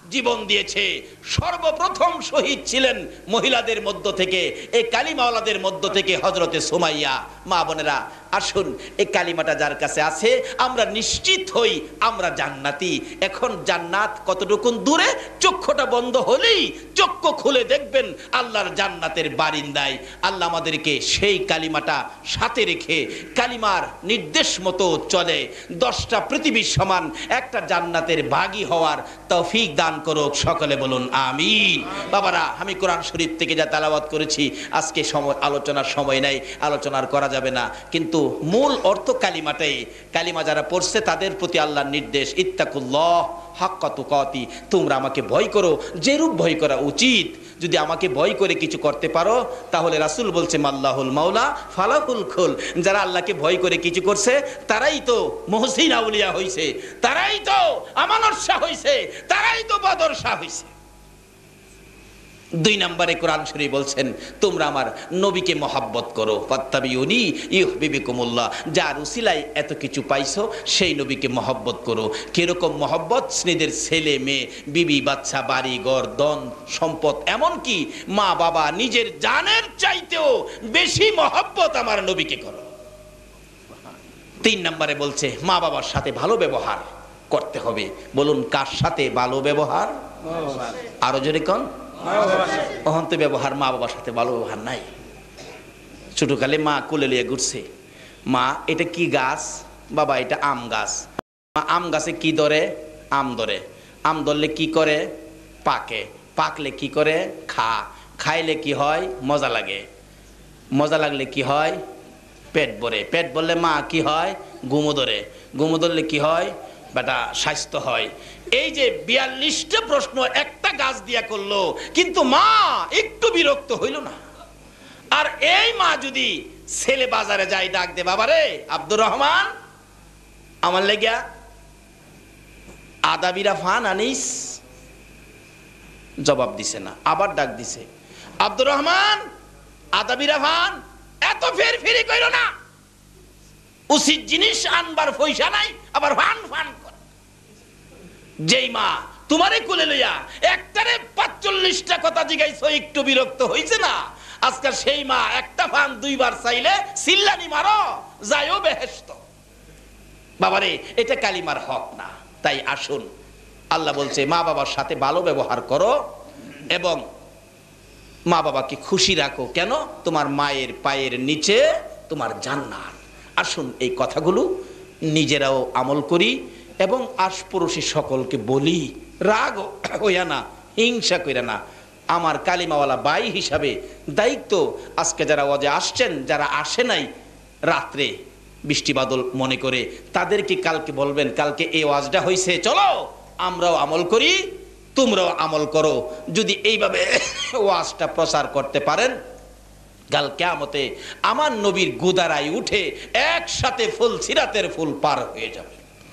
জীবন দিয়েছে। সর্বপ্রথম শহীদ ছিলেন মহিলাদের মধ্য থেকে, এই কালিমাওয়ালাদের মধ্য থেকে হযরতে সুমাইয়া। মা বোনেরা আসুন, এই কালিমাটা যার কাছে আছে আমরা নিশ্চিত হই আমরা জান্নাতি। এখন জান্নাত কতটুকু দূরে? চক্ষুটা বন্ধ হলেই চক্ষু খুলে দেখবেন আল্লাহর জান্নাতের বারিন্দায়। আল্লাহ আমাদেরকে সেই কালিমাটা সাথে রেখে কালিমার নির্দেশ মতো চলে দশটা পৃথিবীর সমান একটা জান্নাতের ভাগী হওয়ার তৌফিক দান করুক। সকলে বলুন আমিন। বাবারা, আমি কোরআন শরীফ থেকে যা তেলাওয়াত করেছি, আজকে সময় আলোচনার সময় নাই, আলোচনার করা যাবে না, কিন্তু মূল অর্থ কালিমাটাই। কালিমা যারা পড়ছে তাদের প্রতি আল্লাহর নির্দেশ, ইত্তাকুল্লাহ হাক্কা তুকাতি, তোমরা আমাকে ভয় করো যেরূপ ভয় করা উচিত। যদি আমাকে ভয় করে কিছু করতে পারো তাহলে রাসূল বলছে মাল্লাহুল মাওলা ফালাহুল খুল, যারা আল্লাহকে ভয় করে কিছু করছে তারাই তো মুহসিন আউলিয়া হইছে, তারাই তো আমানত শাহ হইছে, তারাই তো বদর শাহ হইছে। দুই নম্বরে কোরআন শরীফ বলছেন তোমরা আমার নবীকে মহাব্বত করো, ফাত্তাবিউনি ইউহিব্বুকুমুল্লাহ, যার উসিলায় এত কিছু পাইছো সেই নবীকে মহব্বত করো। কিরকম মহব্বত? স্নেহের ছেলে মেয়ে, বিবি বাচ্চা, বাড়ি ঘর, ধন সম্পদ, এমনকি মা বাবা, নিজের জানের চাইতেও বেশি মহব্বত আমার নবীকে করো। তিন নম্বরে বলছে মা বাবার সাথে ভালো ব্যবহার করতে হবে। বলুন কার সাথে ভালো ব্যবহার? আরো জোরে কোন? অহন্ত ব্যবহার, মা বাবার সাথে ভালো ব্যবহার নাই। ছোটকালে মা কোলে লিয়ে ঘুরছে, মা এটা কি গাছ? বাবা এটা আম গাছ। মা আম গাছে কি ধরে? আম ধরে। আম ধরলে কি করে? পাকে। পাকলে কি করে? খা। খাইলে কি হয়? মজা লাগে। মজা লাগলে কি হয়? পেট ভরে। পেট ভরলে মা কি হয়? গুমো ধরে। গুমো ধরলে কি হয়? বেটা স্বাস্থ্য হয়। এই যে বিয়াল্লিশটা প্রশ্ন একটা গাছ দিয়া করলো, কিন্তু মা একটু বিরক্ত হইল না। আর এই মা যদি ছেলে বাজারে যায় ডাক দে, বাবারে আব্দুর রহমান আমার লেগা আদা বিরা ফান আনিস, জবাব দিছে না। আবার ডাক দিছে, আব্দুর রহমান আদা বিরা ফান, এত ফের ফেরি কইল না, উচিত জিনিস আনবার পয়সা নাই আবার ফান ফান করে। যেই মা তোমারে কোলে লইয়া একটারে পাঁচচল্লিশটা কথা জিগাইছো, একটু বিরক্ত হইছে না? আজকাল সেই মা একটা ফান দুইবার চাইলে সিল্লানি মারো, যাইও বেহেশত। বাবারে এটা কালিমার হক না। তাই আসুন, আল্লাহ বলছে মা বাবার সাথে ভালো ব্যবহার করো এবং মা বাবাকে খুশি রাখো। কেন? তোমার মায়ের পায়ের নিচে তোমার জান্নাত। আসুন এই কথাগুলো নিজেরাও আমল করি এবং আশপড়শী সকলকে বলি। রাগ হইয়া না, হিংসা কইরা না। আমার কালিমাওয়ালা ভাই হিসাবে দায়িত্ব, আজকে যারা ওয়াজে আসছেন, যারা আসে নাই রাত্রে বৃষ্টি বাদল মনে করে, তাদেরকে কালকে বলবেন কালকে এই ওয়াজটা হইছে, চলো আমরাও আমল করি, তোমরাও আমল করো। যদি এইভাবে ওয়াজটা প্রচার করতে পারেন, কাল কিয়ামতে আমার নবীর গুদারায় উঠে একসাথে ফুল সিরাতের ফুল পার হয়ে যাবে।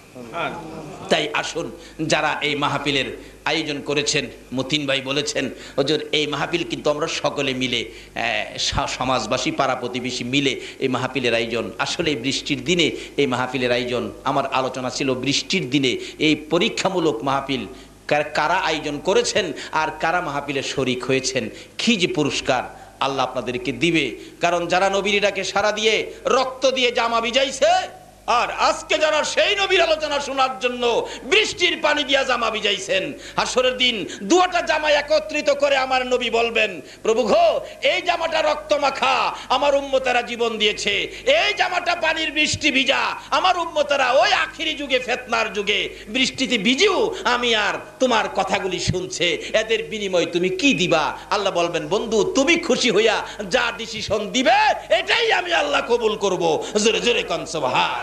তাই আসুন, যারা এই মাহফিলের আয়োজন করেছেন, মতিন ভাই বলেছেন হুজুর এই মাহফিল কিন্তু আমরা সকলে মিলে, সমাজবাসী পাড়া প্রতিবেশী মিলে এই মাহফিলের আয়োজন। আসলে বৃষ্টির দিনে এই মাহফিলের আয়োজন, আমার আলোচনা ছিল বৃষ্টির দিনে এই পরীক্ষামূলক মাহফিল কারা আয়োজন করেছেন আর কারা মাহফিলে শরীক হয়েছেন, কি যে পুরস্কার আল্লাহ আপনাদেরকে দিবে। কারণ যারা নবীর ডাকে সাড়া দিয়ে রক্ত দিয়ে জামা ভিজাইছে, আর আজকে যারা সেই নবীর আলোচনা শোনার জন্য বৃষ্টির পানি দিয়া জামা ভিজাইছেন, হাসরের দিন দুটা জামা একত্রিত করে আমার নবী বলবেন, প্রভু গো এই জামাটা রক্ত মাখা, আমার উম্মতেরা জীবন দিয়েছে, এই জামাটা পানির বৃষ্টি ভিজা, আমার উম্মতেরা ওই আখিরি যুগে ফিতনার যুগে বৃষ্টিতে ভিজিও আমি আর তোমার কথাগুলি শুনছে, এদের বিনিময় তুমি কি দিবা? আল্লাহ বলবেন, বন্ধু তুমি খুশি হইয়া যা ডিসিশন দিবে এটাই আমি আল্লাহ কবুল করব। জোরে জোরে কোন সুবহান।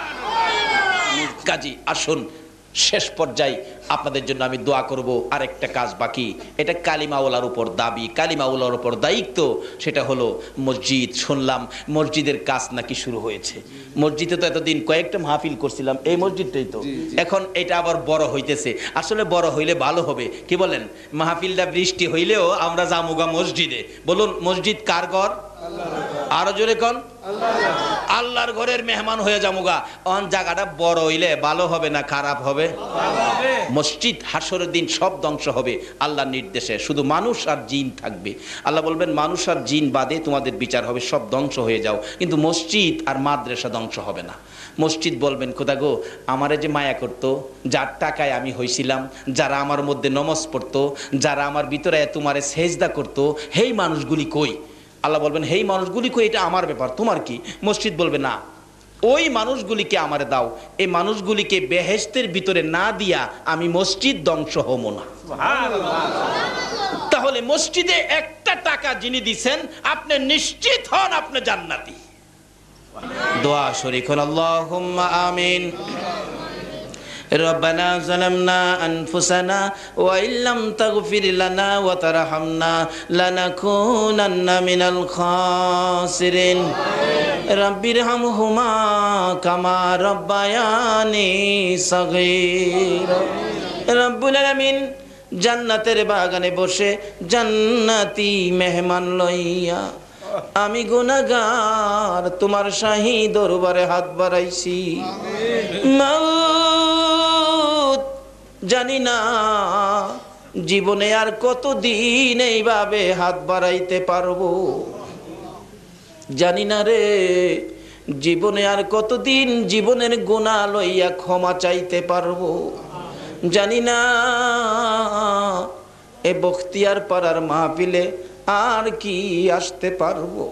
কাজী আসুন, শেষ পর্যায়ে আপনাদের জন্য আমি দোয়া করব। আরেকটা কাজ বাকি, এটা কালিমাওয়ালার উপর দাবি, কালিমাওয়ালার উপর দায়িত্ব, সেটা হলো মসজিদ। শুনলাম মসজিদের কাজ নাকি শুরু হয়েছে। মসজিদে তো এতদিন কয়েকটা মাহফিল করছিলাম, এই মসজিদটাই তো, এখন এটা আবার বড় হইতেছে। আসলে বড় হইলে ভালো হবে, কি বলেন? মাহফিলটা বৃষ্টি হইলেও আমরা জামুগা মসজিদে। বলুন মসজিদ কার ঘর? আরো জোরে কোন? আল্লাহর ঘরের মেহমান হয়ে যামুগা। অন জায়গাটা বড় হইলে ভালো হবে না খারাপ হবে? মসজিদ হাসরের দিন সব ধ্বংস হবে আল্লাহর নির্দেশে, শুধু মানুষ আর জিন থাকবে। আল্লাহ বলবেন মানুষ আর জিন বাদে তোমাদের বিচার হবে, সব ধ্বংস হয়ে যাও, কিন্তু মসজিদ আর মাদ্রাসা ধ্বংস হবে না। মসজিদ বলবেন খোদা গো, আমারে যে মায়া করতো, যার টাকায় আমি হইছিলাম, যারা আমার মধ্যে নমাজ পড়তো, যারা আমার ভিতরে তোমারে সেজদা করতো, হেই মানুষগুলি কই? আল্লাহ বলবেন হেই মানুষগুলি কই, এটা আমার ব্যাপার, তোমার কি? মসজিদ বলবে না, ওই মানুষগুলিকে আমারে দাও, এই মানুষগুলিকে বেহেশতের ভিতরে না দিয়া আমি মসজিদ ধ্বংস হবো না। তাহলে মসজিদে একটা টাকা যিনি দিছেন, আপনি নিশ্চিত হন আপনি জান্নাতি। দোয়া শরীক হন, আল্লাহুম্মা আমিন। ربنا ظلمنا أنفسنا وإن لم تغفر لنا وترحمنا لنكونن من الخاسرين رب ارحمهما كما ربياني صغيرا রব্বুল আলামিন জান্নাতের বাগানে বসে জান্নাতি মেহমান লইয়া আমি গুনাহগার তোমার শাহী দরবারে হাত বাড়াইছি। মাউত জানি না জীবনে আর কতদিন এইভাবে হাত বাড়াইতে পারবো, জানি না রে জীবনে আর কতদিন জীবনের গুনাহ লইয়া ক্ষমা চাইতে পারবো, জানি না এ বখতিয়ার পাড়ার মাহফিলে আর কি আসতে পারবো।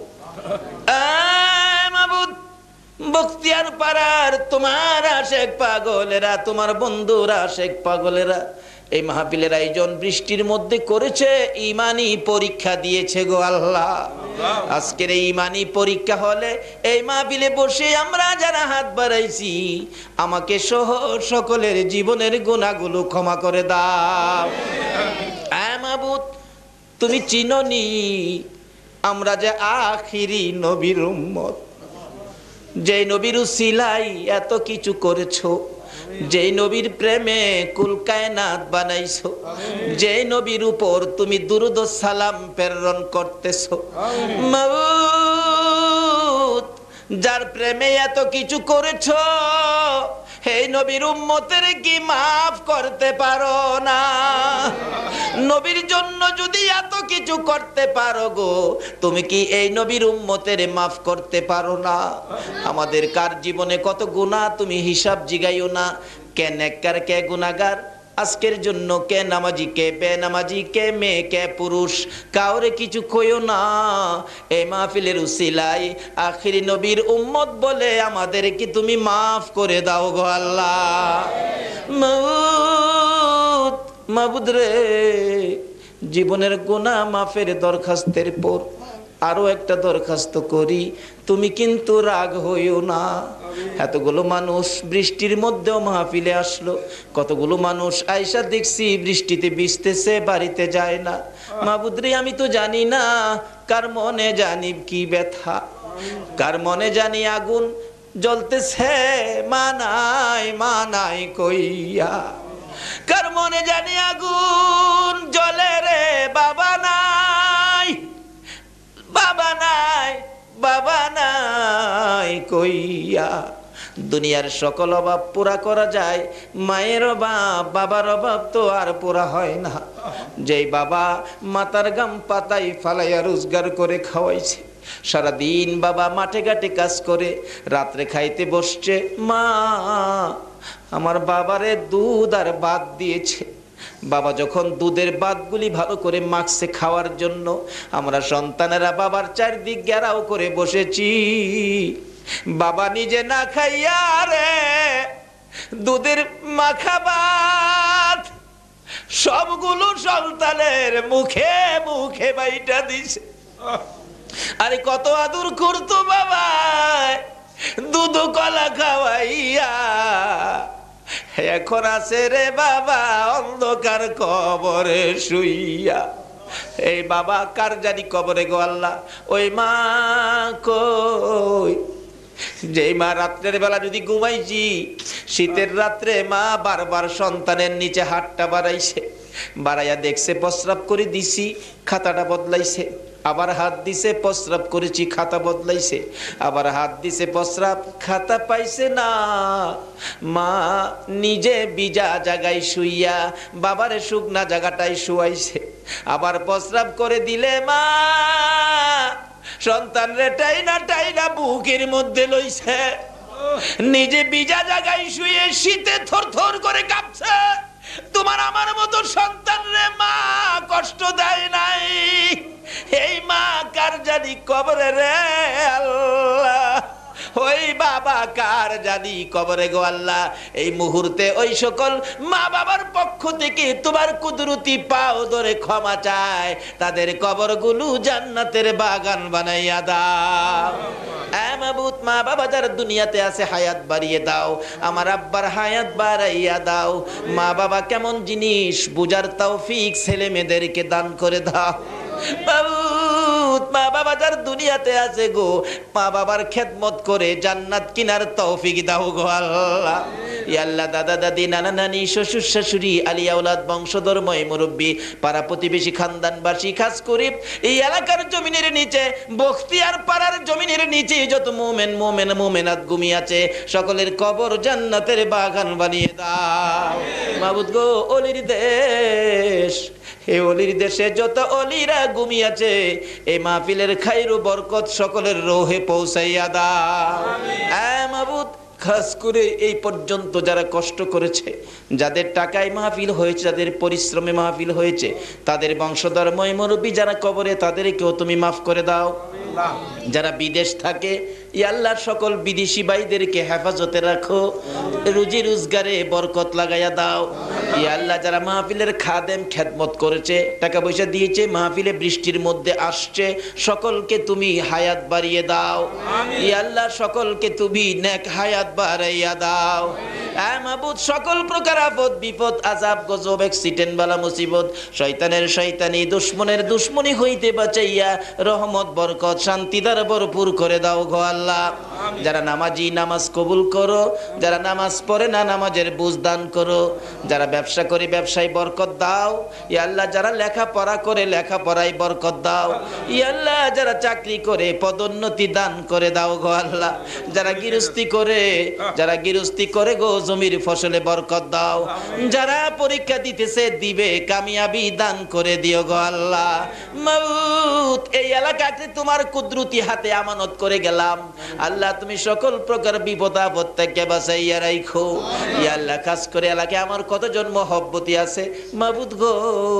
মাবুদ, বখতিয়ার পাড়ার তোমার আশেক পাগলেরা, তোমার বন্ধুরা আশেক পাগলেরা এই মাহফিলের আয়োজন বৃষ্টির মধ্যে করেছে, ইমানি পরীক্ষা দিয়েছে গো আল্লাহ। আজকের এই ইমানি পরীক্ষা হলে এই মাহফিলে বসে আমরা যারা হাত বাড়াইছি, আমাকে সহ সকলের জীবনের গুনাহগুলো ক্ষমা করে দাও। আয় মাবুদ, তুমি চিনোনি আমরা যে আখিরি নবীর উম্মত, যে নবীর উসিলাই এত কিছু করেছো, যে নবীর প্রেমে কুল কায়নাত বানাইছো, যে নবীর উপর তুমি দুরূদ ও সালাম প্রেরণ করতেছো, মাবুদ যার প্রেমে এত কিছু করেছো, এই নবীর উম্মতের কি মাফ করতে পারো না? নবীর জন্য যদি এত কিছু করতে পারো গো, তুমি কি এই নবীর উম্মতের মাফ করতে পারো না? আমাদের কার জীবনে কত গুনাহ তুমি হিসাব জিগাইও না। কে নেককার কে গুনাহগার, আজকের জন্য কে নামাজি কে বেনামাজি, কে মেয়ে কে পুরুষ, কাউরে কিছু কইও না। এই মাহফিলের উসিলায় আখিরি নবীর উম্মত বলে আমাদের কি তুমি মাফ করে দাও গো আল্লাহ। মাবুদ, মাবুদ রে, জীবনের গুনাহ মাফের দরখাস্তের পর আরো একটা দরখাস্ত করি, তুমি কিন্তু রাগ হইও না। এতগুলো মানুষ বৃষ্টির মধ্যেও মাহফিলে আসলো, কতগুলো মানুষ আয়সা দেখছি বৃষ্টিতে ভিজতেছে, বাড়িতে যায় না। মাবুদ রে, আমি তো জানি না কার মনে জানি কি ব্যথা, কার মনে জানি আগুন জ্বলতেছে মানাই মানাই কইয়া, কার মনে জানি আগুন জ্বলে রে বাবা নাই, বাবা নাই, বাবা নাই কইয়া। দুনিয়ার সকল অভাব পুরা করা যায়, মায়ের অভাব বাবার অভাব তো আর পুরা হয় না। যেই বাবা মাথার গাম পাতাই ফালাইয়া রোজগার করে খাওয়াইছে, সারাদিন বাবা মাঠে ঘাটে কাজ করে রাত্রে খাইতে বসছে, মা আমার বাবারে দুধ আর ভাত দিয়েছে। বাবা যখন দুধের ভাতগুলি ভালো করে মাখছে খাওয়ার জন্য, আমরা সন্তানেরা বাবার চারদিক ঘেরাও করে বসেছি। বাবা নিজে না খাইয়া রে দুধের মাখা ভাত সবগুলো সন্তানের মুখে মুখে বাইটা দিছে। আরে কত আদর করতো বাবা, দুধ কলা খাওয়াইয়া। এখন আছে রে বাবা অন্ধকার কবরে শুইয়া। এই বাবা কার জানি কবরে গো আল্লাহ। ওই মা কই, যেই মা রাত্রের বেলা যদি ঘুমাইছি, শীতের রাত্রে মা বারবার সন্তানের নিচে হাতটা বাড়াইছে, বাড়াইয়া দেখছে প্রস্রাব করে দিছি, খাতাটা বদলাইছে। আবার হাত দিছে, প্রস্রাব করেছি, খাতা বদলাইছে। আবার হাত দিছে, প্রস্রাব, খাতা পাইছে না। মা নিজে বিজা জায়গায় শুইয়া বাবারে শুকনা জায়গাটায় শুয়াইছে। আবার প্রস্রাব করে দিলে মা সন্তান রে টাইনা টাইনা বুকের মধ্যে লইছে। নিজে বিজা জায়গায় শুয়ে শীতে থর থর করে কাঁপছে। তোমার আমার মতো সন্তান রে মা কষ্ট দেয় নাই। এই মা কার জানি কবরে রে আল্লাহ, ওই বাবা কার জানি কবরে গো আল্লাহ। এই মুহূর্তে ওই সকল মা বাবার পক্ষ থেকে তোমার কুদরতি পাও ধরে ক্ষমা চায়, তাদের কবরগুলো জান্নাতের বাগান বানাইয়া দাও। এ মাবুদ, মা বাবা যারা দুনিয়াতে আছে হায়াত বাড়িয়ে দাও, আমার আব্বার হায়াত বাড়াইয়া দাও। মা বাবা কেমন জিনিস বুঝার তৌফিক ছেলে মেয়েদেরকে দান করে দাও। মা বাবা যার দুনিয়াতে আছে গো, মা বাবার খেদমত করে জান্নাত কিনার তৌফিক দাও গো আল্লাহ। ইয়া আল্লাহ, দাদা দাদি, নানা নানি, শ্বশুর শাশুড়ি, আলিয়া ওলাদ, বংশধর্ময় মুরব্বী, পাড়া প্রতিবেশী, খানদানবাসী, খাস করে এই এলাকার জমিনের নিচে, বখতিয়ার পাড়ার জমিনের নিচে যত মুমিন মুমিন মুমিনাত ঘুমিয়ে আছে, সকলের কবর জান্নাতের বাগান বানিয়ে দাও। মাবুদ গো, অলির দেশ, হে অলির দেশে যত অলিরা ঘুমিয়ে আছে, এই মাহফিলের খাইরু বরকত সকলের রোহে পৌঁছাইয়া দাও। এ মাবুদ, খাস করে এই পর্যন্ত যারা কষ্ট করেছে, যাদের টাকায় মাহফিল হয়েছে, যাদের পরিশ্রমে মাহফিল হয়েছে, তাদের বংশধর্ময় মুরব্বী যারা কবরে, তাদেরকেও তুমি মাফ করে দাও। যারা বিদেশ থাকে, ইয়া আল্লাহ সকল বিদেশি ভাইদেরকে হেফাজতে রাখো, রুজি রোজগারে বরকত লাগাইয়া দাও। ইয়া আল্লাহ, যারা মাহফিলের খাদেম খেদমত করেছে, টাকা পয়সা দিয়েছে, মাহফিলে বৃষ্টির মধ্যে আসছে, সকলকে তুমি হায়াত বাড়িয়ে দাও। ইয়া আল্লাহ, সকলকে তুমি নেক হায়াত বাড়াইয়া দাও। এ মাবুদ, সকল প্রকার আপদ বিপদ, আযাব, গজব, অ্যাক্সিডেন্ট, বালা মুসিবত, শয়তানের শয়তানি, দুশমনের দুশমনি হইতে বাঁচাইয়া রহমত, বরকত, শান্তি দ্বারা ভরপুর করে দাও গো আল্লাহ। যারা নামাজি, নামাজ কবুল করো। যারা নামাজ পড়ে না, নামাজের বুঝ দান করো। যারা ব্যবসা করে, ব্যবসায় বরকত দাও। ইয়া আল্লাহ, যারা লেখাপড়া করে, লেখাপড়ায় বরকত দাও। ইয়া আল্লাহ, যারা চাকরি করে, পদোন্নতি দান করে দাও গো আল্লাহ। যারা গৃহস্থী করে, যারা গৃহস্থী করে গো, জমির ফসলে বরকত দাও। যারা পরীক্ষা দিতেছে, দিবে, কামিয়াবি দান করে দিও গো আল্লাহ। মাউত, এই এলাকাতে তোমার কুদরতি হাতে আমানত করে গেলাম আল্লাহ, তুমি সকল প্রকার বিপদ আপদ থেকে বাঁচাইয়া রাখো। ইয়া আল্লাহ, খাস করে এলাকায় আমার কতজন মহব্বতী আছে মাবুদ গো,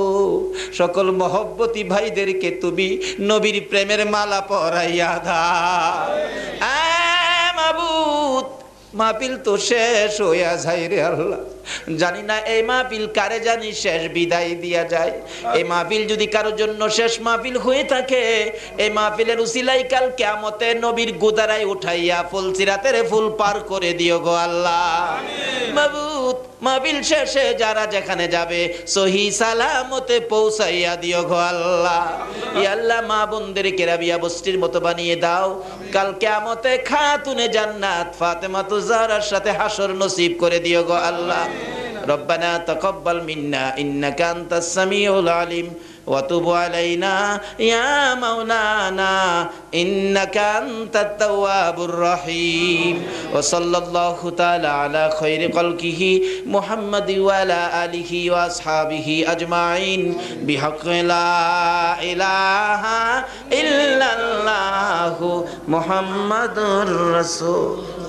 সকল মহব্বতী ভাইদেরকে তুমি নবীর প্রেমের মালা পরাইয়া দাও। আ মাবুদ, মাহফিল তো শেষ হইয়া যায় রে আল্লাহ। জানি না এই মাহফিল কারে জানি শেষ বিদায় দিয়া যায়। এই মাহফিল যদি কারোর জন্য শেষ মাহফিল হয়ে থাকে, এই মাহফিলের উসিলাই কাল কিয়ামতে নবীর গোদারায় উঠাইয়া ফুলসিরাতের ফুল পার করে দিও গো আল্লাহ। মাবুদ, মাহফিল শেষে যারা যেখানে যাবে সহি সালামতে পৌঁছাইয়া দিও গো আল্লাহ। ইয়া আল্লাহ, মা বোনদেরকে রাবিয়া বস্তির মতো বানিয়ে দাও। কাল কিয়ামতে খাতুনে জান্নাত ফাতেমাতু জাহরার সাথে হাসর নসিব করে দিও গো আল্লাহ। রব্বানা তাকাব্বাল মিন্না ইন্নাকা আনতাস সামিউল আলিম ওয়া তুব আলাইনা ইয়া মাওলানা ইন্নাকা আনতাত তাওয়াবুর রহিম। ওয়া সাল্লাল্লাহু তাআলা আলা খায়রি খালকিহি মুহাম্মাদি ওয়া আলা আলিহি ওয়া আসহাবিহি আজমাইন বিহাক্কি লা ইলাহা ইল্লাল্লাহু মুহাম্মাদুর রাসূল।